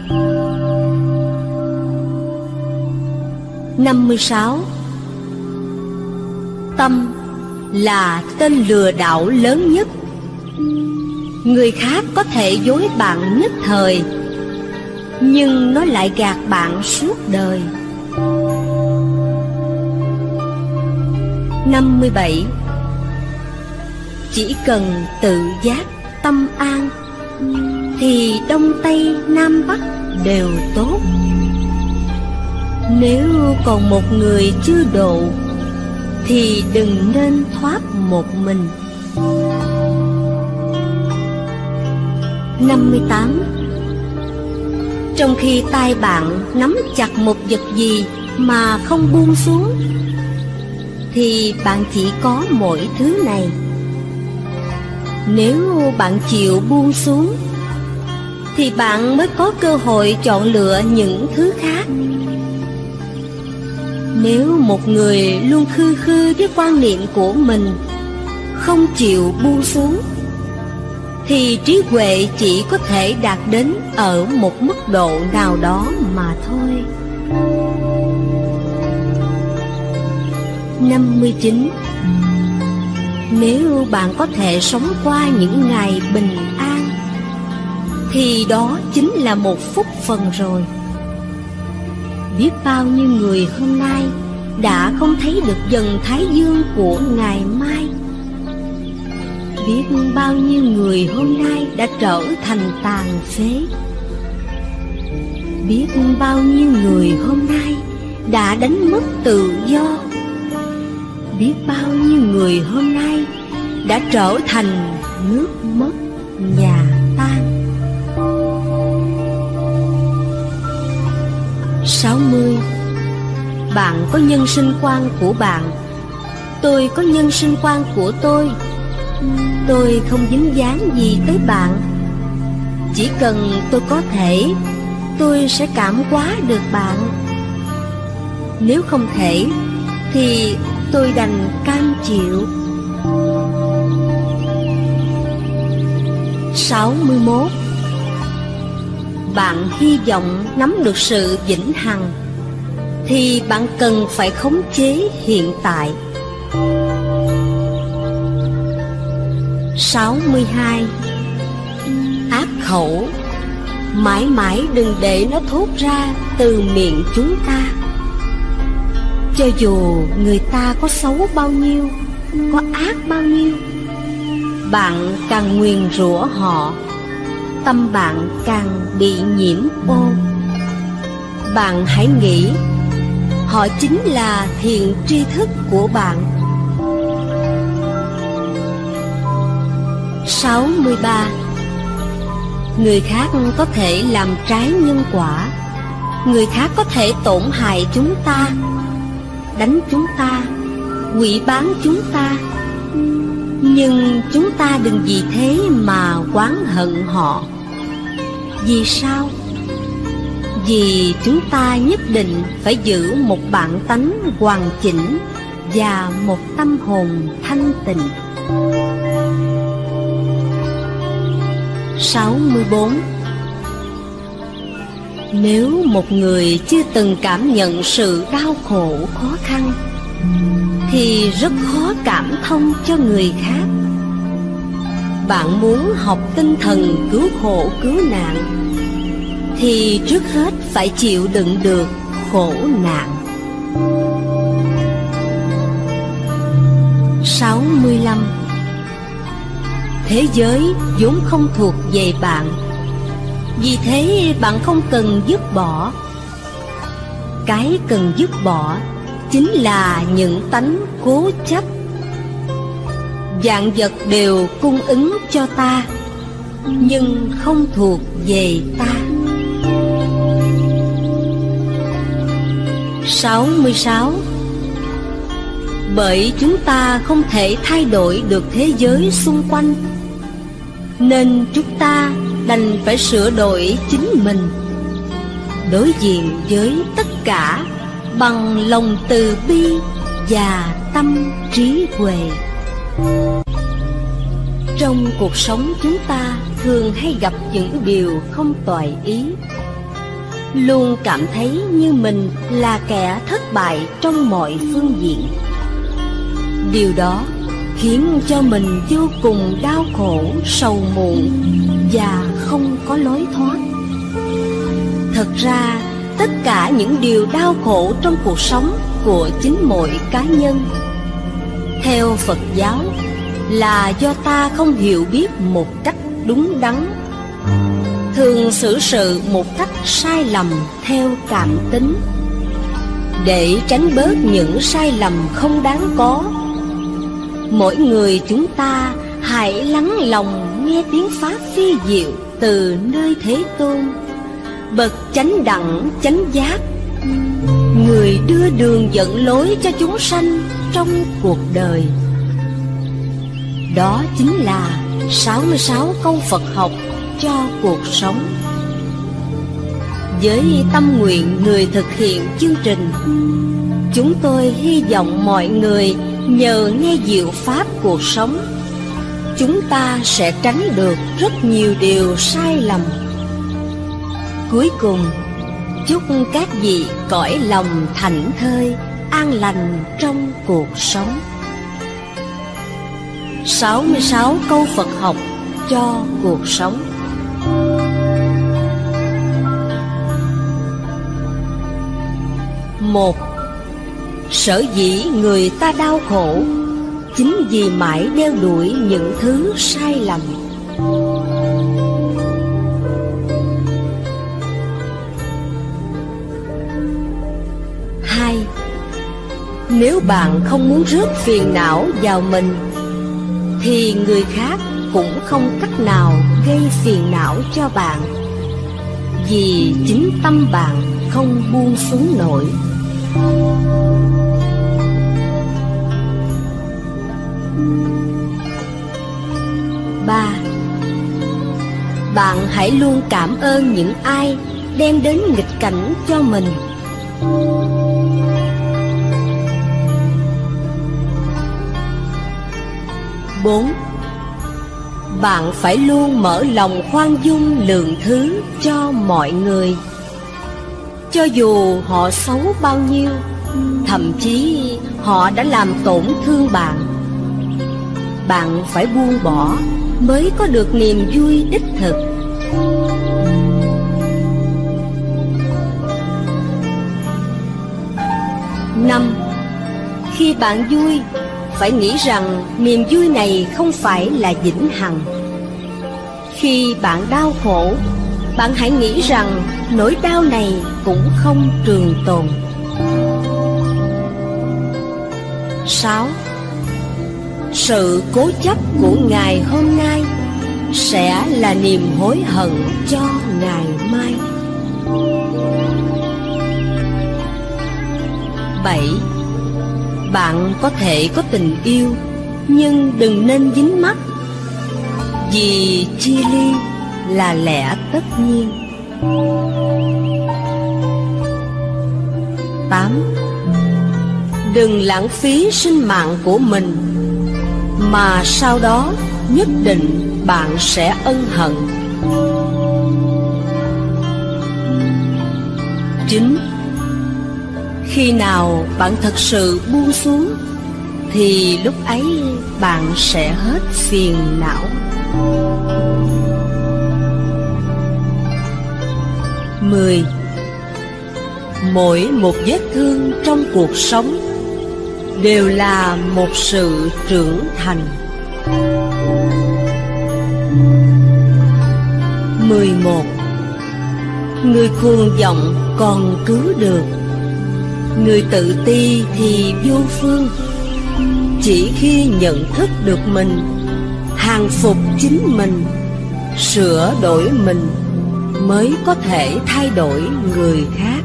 năm mươi sáu. Tâm là tên lừa đảo lớn nhất. Người khác có thể dối bạn nhất thời, nhưng nó lại gạt bạn suốt đời. năm mươi bảy. Chỉ cần tự giác tâm an, thì Đông Tây Nam Bắc đều tốt. Nếu còn một người chưa độ, thì đừng nên thoát một mình. năm mươi tám. Trong khi tay bạn nắm chặt một vật gì mà không buông xuống, thì bạn chỉ có mỗi thứ này. Nếu bạn chịu buông xuống, thì bạn mới có cơ hội chọn lựa những thứ khác. Nếu một người luôn khư khư với quan niệm của mình, không chịu buông xuống, thì trí huệ chỉ có thể đạt đến ở một mức độ nào đó mà thôi. năm mươi chín. Nếu bạn có thể sống qua những ngày bình an, thì đó chính là một phúc phần rồi. Biết bao nhiêu người hôm nay đã không thấy được dần thái dương của ngày mai. Biết bao nhiêu người hôm nay đã trở thành tàn phế. Biết bao nhiêu người hôm nay đã đánh mất tự do. Biết bao nhiêu người hôm nay đã trở thành nước mất nhà tan. Sáu mươi. Bạn có nhân sinh quan của bạn, tôi có nhân sinh quan của tôi. Tôi không dính dáng gì tới bạn. Chỉ cần tôi có thể, tôi sẽ cảm hóa được bạn. Nếu không thể, thì tôi đành cam chịu. Sáu mươi mốt. Bạn hy vọng nắm được sự vĩnh hằng, thì bạn cần phải khống chế hiện tại. Sáu mươi hai. Ác khẩu mãi mãi đừng để nó thốt ra từ miệng chúng ta. Cho dù người ta có xấu bao nhiêu, có ác bao nhiêu, bạn càng nguyền rủa họ, tâm bạn càng bị nhiễm ô. Bạn hãy nghĩ họ chính là thiện tri thức của bạn. Sáu mươi ba. Người khác có thể làm trái nhân quả. Người khác có thể tổn hại chúng ta, đánh chúng ta, hủy bán chúng ta. Nhưng chúng ta đừng vì thế mà oán hận họ. Vì sao? Vì chúng ta nhất định phải giữ một bản tánh hoàn chỉnh và một tâm hồn thanh tịnh. Sáu mươi bốn. Nếu một người chưa từng cảm nhận sự đau khổ khó khăn, thì rất khó cảm thông cho người khác. Bạn muốn học tinh thần cứu khổ cứu nạn, thì trước hết phải chịu đựng được khổ nạn. Sáu mươi lăm. Thế giới vốn không thuộc về bạn, vì thế bạn không cần dứt bỏ. Cái cần dứt bỏ chính là những tánh cố chấp. Vạn vật đều cung ứng cho ta, nhưng không thuộc về ta. Sáu mươi sáu. Bởi chúng ta không thể thay đổi được thế giới xung quanh, nên chúng ta đành phải sửa đổi chính mình, đối diện với tất cả bằng lòng từ bi và tâm trí huệ. Trong cuộc sống chúng ta thường hay gặp những điều không toại ý, luôn cảm thấy như mình là kẻ thất bại trong mọi phương diện. Điều đó khiến cho mình vô cùng đau khổ, sầu muộn và không có lối thoát. Thật ra, tất cả những điều đau khổ trong cuộc sống của chính mỗi cá nhân, theo Phật giáo, là do ta không hiểu biết một cách đúng đắn, thường xử sự một cách sai lầm theo cảm tính. Để tránh bớt những sai lầm không đáng có, mỗi người chúng ta hãy lắng lòng nghe tiếng pháp phi diệu từ nơi Thế Tôn, bậc chánh đẳng chánh giác, người đưa đường dẫn lối cho chúng sanh trong cuộc đời. Đó chính là sáu mươi sáu câu Phật học cho cuộc sống. Với tâm nguyện người thực hiện chương trình, chúng tôi hy vọng mọi người nhờ nghe diệu pháp cuộc sống, chúng ta sẽ tránh được rất nhiều điều sai lầm. Cuối cùng, chúc các vị cõi lòng thảnh thơi, an lành trong cuộc sống. Sáu mươi sáu câu Phật học cho cuộc sống. Một. Sở dĩ người ta đau khổ chính vì mãi đeo đuổi những thứ sai lầm. Hai, nếu bạn không muốn rước phiền não vào mình, thì người khác cũng không cách nào gây phiền não cho bạn, vì chính tâm bạn không buông xuống nổi. Ba, bạn hãy luôn cảm ơn những ai đem đến nghịch cảnh cho mình. Bốn, bạn phải luôn mở lòng khoan dung lượng thứ cho mọi người. Cho dù họ xấu bao nhiêu, thậm chí họ đã làm tổn thương bạn, bạn phải buông bỏ mới có được niềm vui đích thực. Năm, khi bạn vui, phải nghĩ rằng niềm vui này không phải là vĩnh hằng. Khi bạn đau khổ, bạn hãy nghĩ rằng nỗi đau này cũng không trường tồn. Sáu, sự cố chấp của ngày hôm nay sẽ là niềm hối hận cho ngày mai. Bảy, bạn có thể có tình yêu, nhưng đừng nên dính mắc, vì chia ly là lẽ tất nhiên. Tám, đừng lãng phí sinh mạng của mình, mà sau đó nhất định bạn sẽ ân hận. Chín, khi nào bạn thật sự buông xuống, thì lúc ấy bạn sẽ hết phiền não. Mười, mỗi một vết thương trong cuộc sống đều là một sự trưởng thành. Mười một, người cuồng vọng còn cứu được, người tự ti thì vô phương. Chỉ khi nhận thức được mình, hàng phục chính mình, sửa đổi mình, mới có thể thay đổi người khác.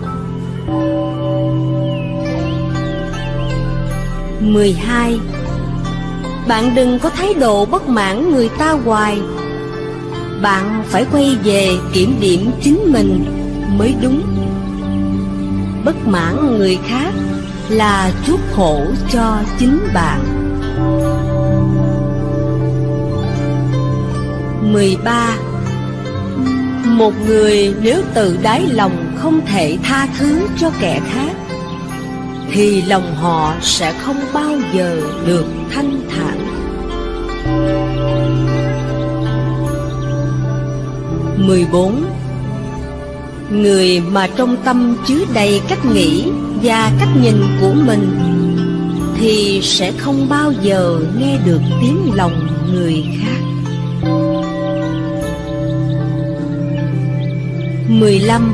Mười hai, bạn đừng có thái độ bất mãn người ta hoài. Bạn phải quay về kiểm điểm chính mình mới đúng. Bất mãn người khác là chuốc khổ cho chính bạn. Mười ba, một người nếu tự đáy lòng không thể tha thứ cho kẻ khác, thì lòng họ sẽ không bao giờ được thanh thản. Mười bốn, người mà trong tâm chứa đầy cách nghĩ và cách nhìn của mình, thì sẽ không bao giờ nghe được tiếng lòng người khác. Mười lăm,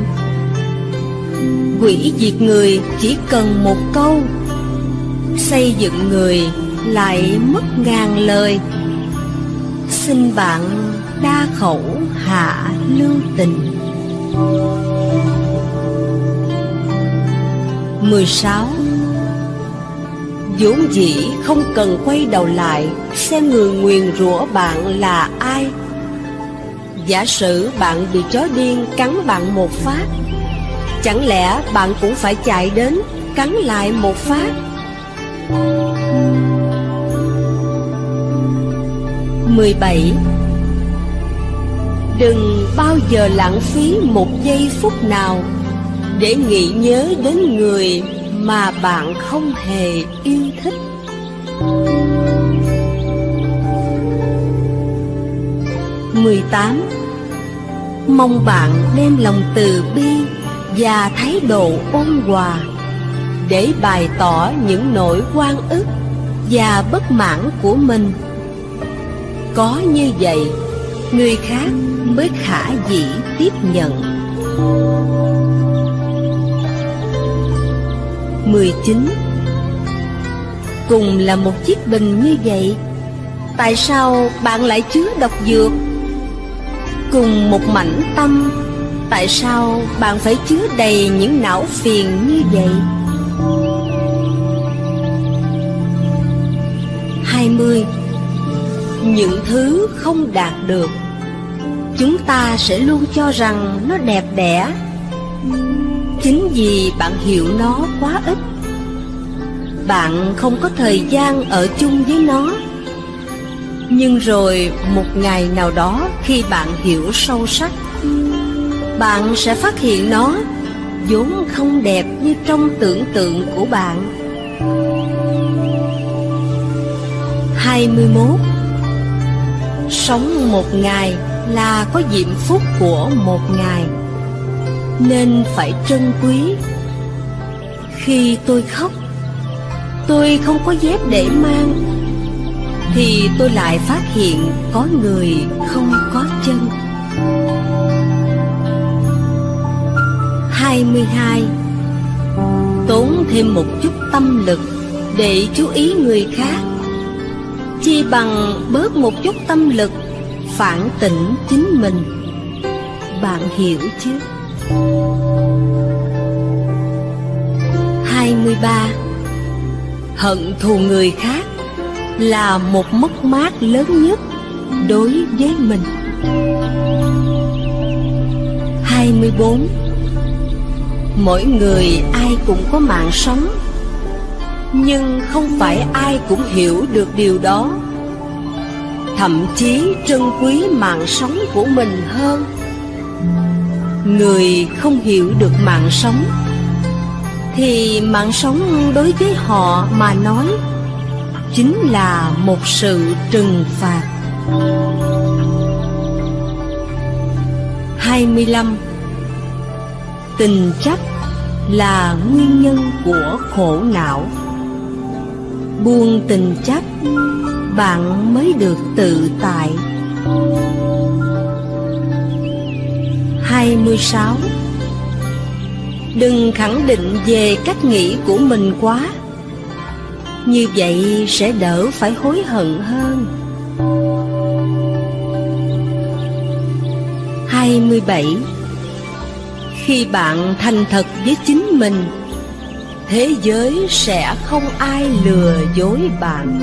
hủy diệt người chỉ cần một câu, xây dựng người lại mất ngàn lời. Xin bạn đa khẩu hạ lưu tình. Mười sáu, vốn dĩ không cần quay đầu lại xem người nguyền rủa bạn là ai. Giả sử bạn bị chó điên cắn bạn một phát, chẳng lẽ bạn cũng phải chạy đến cắn lại một phát? Mười bảy, đừng bao giờ lãng phí một giây phút nào để nghĩ nhớ đến người mà bạn không hề yêu thích. Mười tám, mong bạn đem lòng từ bi và thái độ ôn hòa để bày tỏ những nỗi oan ức và bất mãn của mình. Có như vậy, người khác mới khả dĩ tiếp nhận. mười chín. Cùng là một chiếc bình như vậy, tại sao bạn lại chứa độc dược? Cùng một mảnh tâm, tại sao bạn phải chứa đầy những não phiền như vậy? hai mươi. Những thứ không đạt được, chúng ta sẽ luôn cho rằng nó đẹp đẽ, chính vì bạn hiểu nó quá ít. Bạn không có thời gian ở chung với nó. Nhưng rồi một ngày nào đó, khi bạn hiểu sâu sắc, bạn sẽ phát hiện nó vốn không đẹp như trong tưởng tượng của bạn. hai mươi mốt. Sống một ngày là có diễm phúc của một ngày, nên phải trân quý. Khi tôi khóc, tôi không có dép để mang, thì tôi lại phát hiện có người không có chân. hai mươi hai. Tốn thêm một chút tâm lực để chú ý người khác, chi bằng bớt một chút tâm lực phản tỉnh chính mình. Bạn hiểu chứ? hai mươi ba. Hận thù người khác là một mất mát lớn nhất đối với mình. hai mươi bốn. Mỗi người ai cũng có mạng sống, nhưng không phải ai cũng hiểu được điều đó. Thậm chí trân quý mạng sống của mình hơn. Người không hiểu được mạng sống, thì mạng sống đối với họ mà nói chính là một sự trừng phạt. hai mươi lăm. Tình chấp là nguyên nhân của khổ não. Buông tình chấp, bạn mới được tự tại. hai mươi sáu. Đừng khẳng định về cách nghĩ của mình quá, như vậy sẽ đỡ phải hối hận hơn. hai mươi bảy. Khi bạn thành thật với chính mình, thế giới sẽ không ai lừa dối bạn.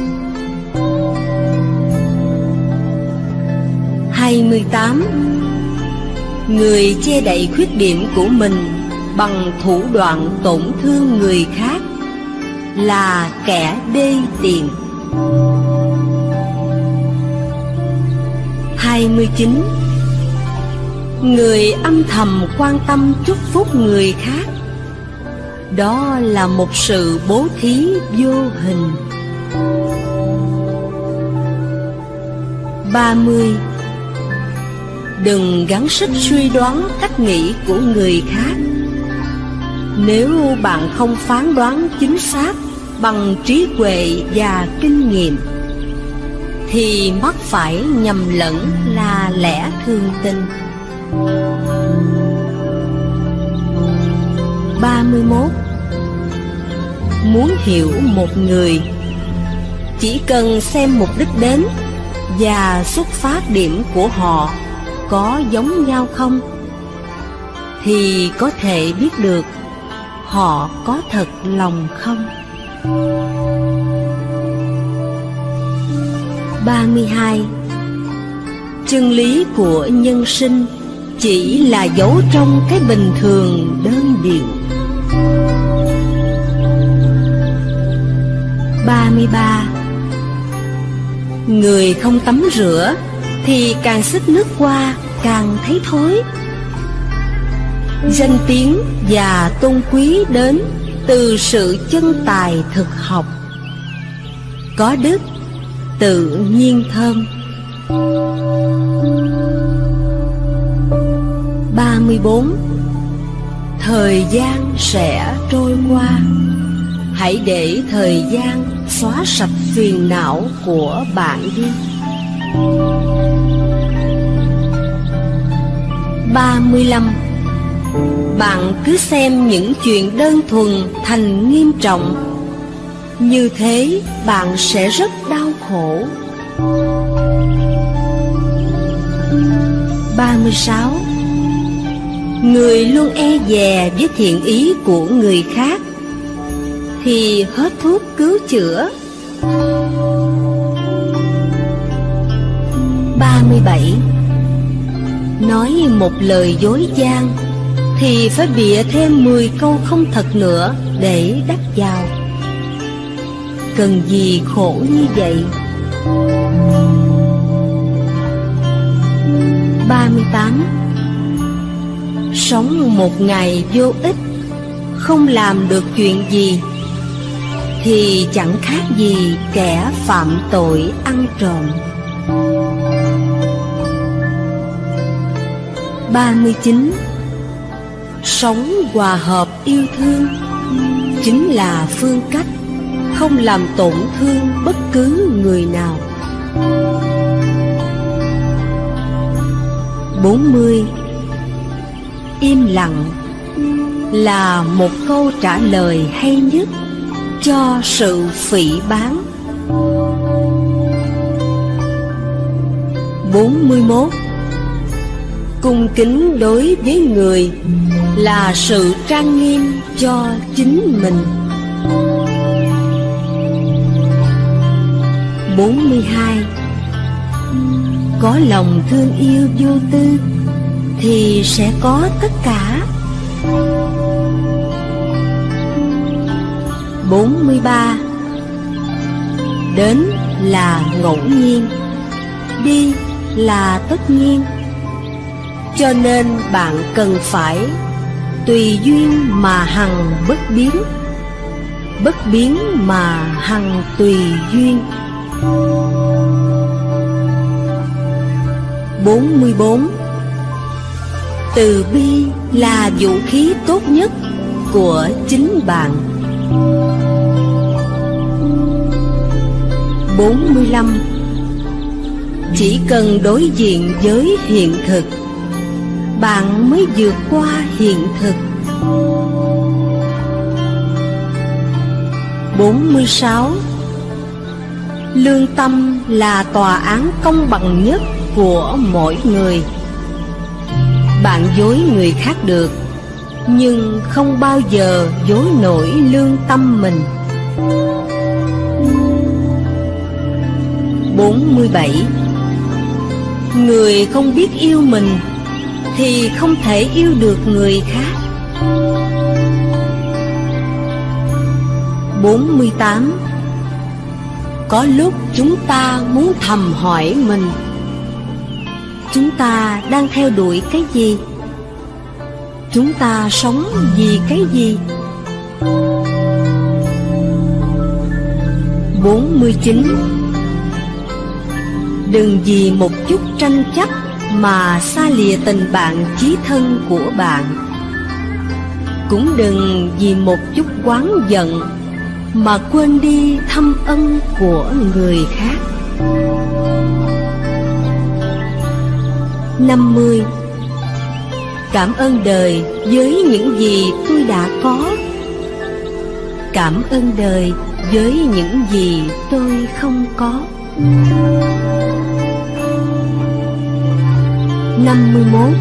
hai mươi tám. Người che đậy khuyết điểm của mình bằng thủ đoạn tổn thương người khác là kẻ đê tiện. hai mươi chín. Người âm thầm quan tâm chúc phúc người khác, đó là một sự bố thí vô hình. ba mươi. Đừng gắng sức suy đoán cách nghĩ của người khác. Nếu bạn không phán đoán chính xác bằng trí huệ và kinh nghiệm, thì mắc phải nhầm lẫn là lẽ thường tình. ba mươi mốt. Muốn hiểu một người, chỉ cần xem mục đích đến và xuất phát điểm của họ có giống nhau không, thì có thể biết được họ có thật lòng không. ba mươi hai. Chân lý của nhân sinh chỉ là giấu trong cái bình thường đơn điệu. ba mươi ba. Người không tắm rửa thì càng xích nước qua càng thấy thối. Danh tiếng và tôn quý đến từ sự chân tài thực học. Có đức tự nhiên thơm. ba mươi bốn. Thời gian sẽ trôi qua, hãy để thời gian xóa sạch phiền não của bạn đi. ba mươi lăm. Bạn cứ xem những chuyện đơn thuần thành nghiêm trọng, như thế bạn sẽ rất đau khổ. ba mươi sáu. Người luôn e dè với thiện ý của người khác thì hết thuốc cứu chữa. ba mươi bảy. Nói một lời dối gian thì phải bịa thêm mười câu không thật nữa để đắp vào. Cần gì khổ như vậy? ba mươi tám. Sống một ngày vô ích, không làm được chuyện gì thì chẳng khác gì kẻ phạm tội ăn trộm. ba mươi chín. Sống hòa hợp yêu thương chính là phương cách không làm tổn thương bất cứ người nào. bốn mươi. Im lặng là một câu trả lời hay nhất cho sự phỉ báng. bốn mươi mốt. Cung kính đối với người là sự trang nghiêm cho chính mình. bốn mươi hai. Có lòng thương yêu vô tư thì sẽ có tất cả. bốn mươi ba. Đến là ngẫu nhiên, đi là tất nhiên, cho nên bạn cần phải tùy duyên mà hằng bất biến, bất biến mà hằng tùy duyên. bốn mươi bốn. Từ bi là vũ khí tốt nhất của chính bạn. bốn mươi lăm. Chỉ cần đối diện với hiện thực, bạn mới vượt qua hiện thực. bốn mươi sáu. Lương tâm là tòa án công bằng nhất của mỗi người. Bạn dối người khác được, nhưng không bao giờ dối nổi lương tâm mình. bốn mươi bảy. Người không biết yêu mình thì không thể yêu được người khác. bốn mươi tám. Có lúc chúng ta muốn thầm hỏi mình, chúng ta đang theo đuổi cái gì? Chúng ta sống vì cái gì? bốn mươi chín. Đừng vì một chút tranh chấp mà xa lìa tình bạn chí thân của bạn. Cũng đừng vì một chút oán giận mà quên đi thâm ân của người khác. năm mươi. Cảm ơn đời với những gì tôi đã có. Cảm ơn đời với những gì tôi không có. năm mươi mốt.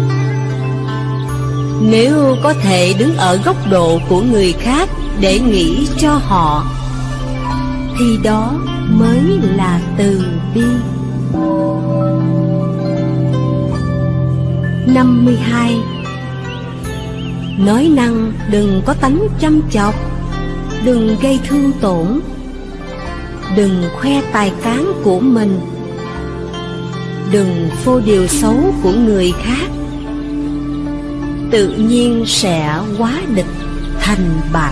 Nếu có thể đứng ở góc độ của người khác để nghĩ cho họ, thì đó mới là từ bi. năm mươi hai. Nói năng đừng có tánh chăm chọc, đừng gây thương tổn, đừng khoe tài cán của mình, đừng phô điều xấu của người khác. Tự nhiên sẽ hóa địch thành bạn.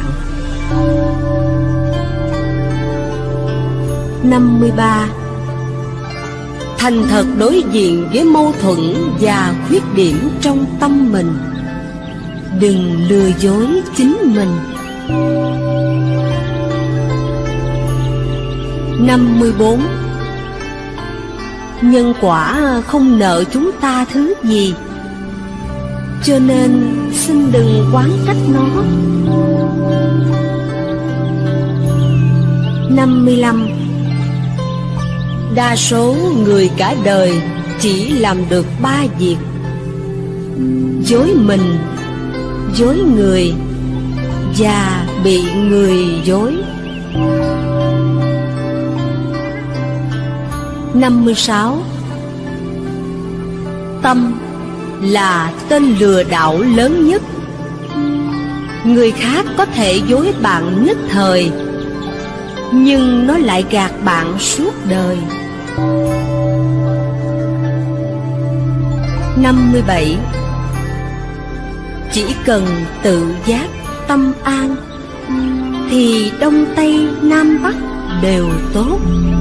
năm mươi ba. Thành thật đối diện với mâu thuẫn và khuyết điểm trong tâm mình. Đừng lừa dối chính mình. năm mươi bốn. Nhân quả không nợ chúng ta thứ gì, cho nên xin đừng oán trách nó. năm mươi lăm. Đa số người cả đời chỉ làm được ba việc: dối mình, dối người và bị người dối. năm mươi sáu. Tâm là tên lừa đảo lớn nhất. Người khác có thể dối bạn nhất thời, nhưng nó lại gạt bạn suốt đời. năm mươi bảy. Chỉ cần tự giác tâm an thì Đông Tây Nam Bắc đều tốt.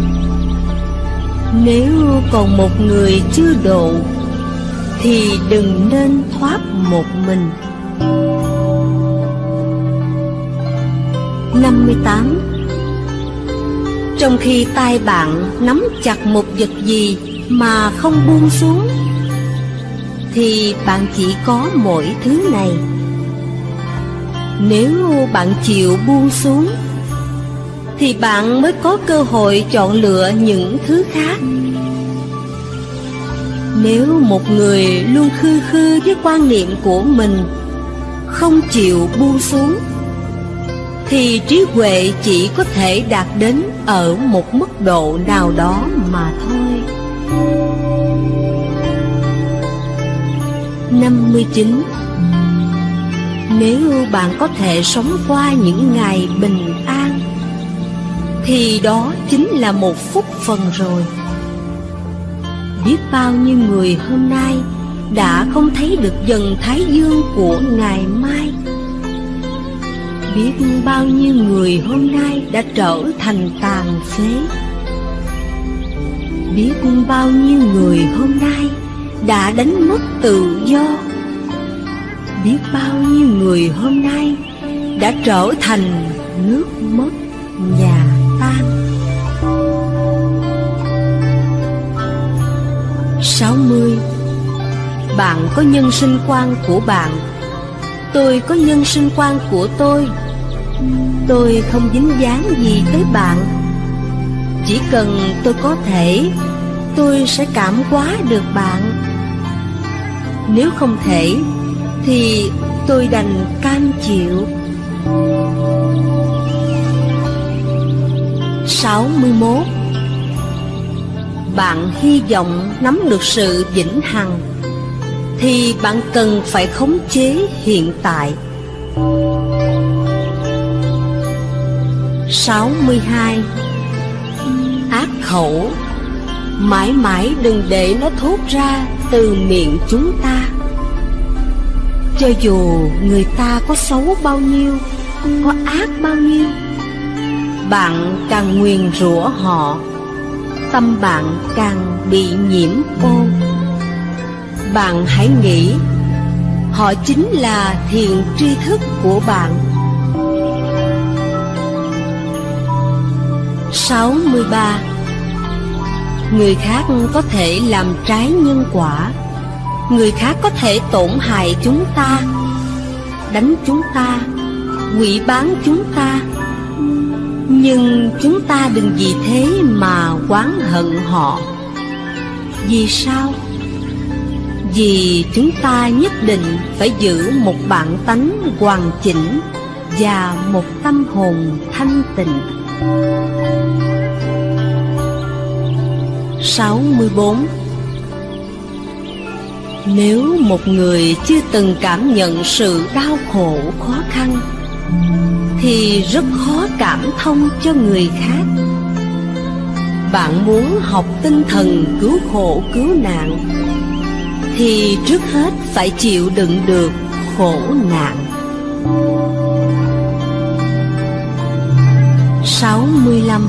Nếu còn một người chưa độ thì đừng nên thoát một mình. năm mươi tám. Trong khi tay bạn nắm chặt một vật gì mà không buông xuống, thì bạn chỉ có mỗi thứ này. Nếu bạn chịu buông xuống, thì bạn mới có cơ hội chọn lựa những thứ khác. Nếu một người luôn khư khư với quan niệm của mình, không chịu buông xuống, thì trí huệ chỉ có thể đạt đến ở một mức độ nào đó mà thôi. năm mươi chín. Nếu bạn có thể sống qua những ngày bình an, thì đó chính là một phúc phần rồi. Biết bao nhiêu người hôm nay đã không thấy được dần thái dương của ngày mai. Biết bao nhiêu người hôm nay đã trở thành tàn phế. Biết bao nhiêu người hôm nay đã đánh mất tự do. Biết bao nhiêu người hôm nay đã trở thành nước mất nhà tan. sáu mươi. Bạn có nhân sinh quan của bạn, tôi có nhân sinh quan của tôi. Tôi không dính dáng gì tới bạn. Chỉ cần tôi có thể, tôi sẽ cảm hóa được bạn. Nếu không thể, thì tôi đành cam chịu. sáu mươi mốt. Bạn hy vọng nắm được sự vĩnh hằng, thì bạn cần phải khống chế hiện tại. sáu mươi hai. Ác khẩu, mãi mãi đừng để nó thốt ra từ miệng chúng ta. Cho dù người ta có xấu bao nhiêu, có ác bao nhiêu, bạn càng nguyền rủa họ, tâm bạn càng bị nhiễm ô. Bạn hãy nghĩ họ chính là thiện tri thức của bạn. sáu mươi ba. Người khác có thể làm trái nhân quả. Người khác có thể tổn hại chúng ta, đánh chúng ta, hủy bán chúng ta. Nhưng chúng ta đừng vì thế mà oán hận họ. Vì sao? Vì chúng ta nhất định phải giữ một bản tánh hoàn chỉnh và một tâm hồn thanh tịnh. sáu mươi bốn. Nếu một người chưa từng cảm nhận sự đau khổ khó khăn, thì rất khó cảm thông cho người khác. Bạn muốn học tinh thần cứu khổ cứu nạn, thì trước hết phải chịu đựng được khổ nạn. sáu mươi lăm.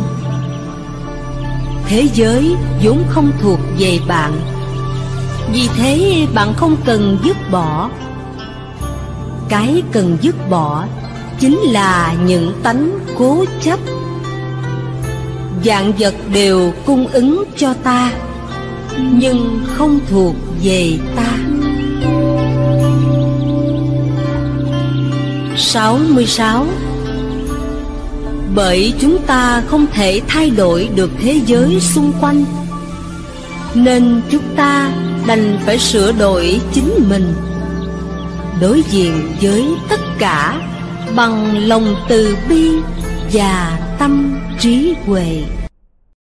Thế giới vốn không thuộc về bạn, vì thế bạn không cần dứt bỏ. Cái cần dứt bỏ chính là những tánh cố chấp. vạn vật đều cung ứng cho ta, nhưng không thuộc về ta. sáu mươi sáu. Bởi chúng ta không thể thay đổi được thế giới xung quanh, nên chúng ta đành phải sửa đổi chính mình, đối diện với tất cả bằng lòng từ bi và tâm trí huệ.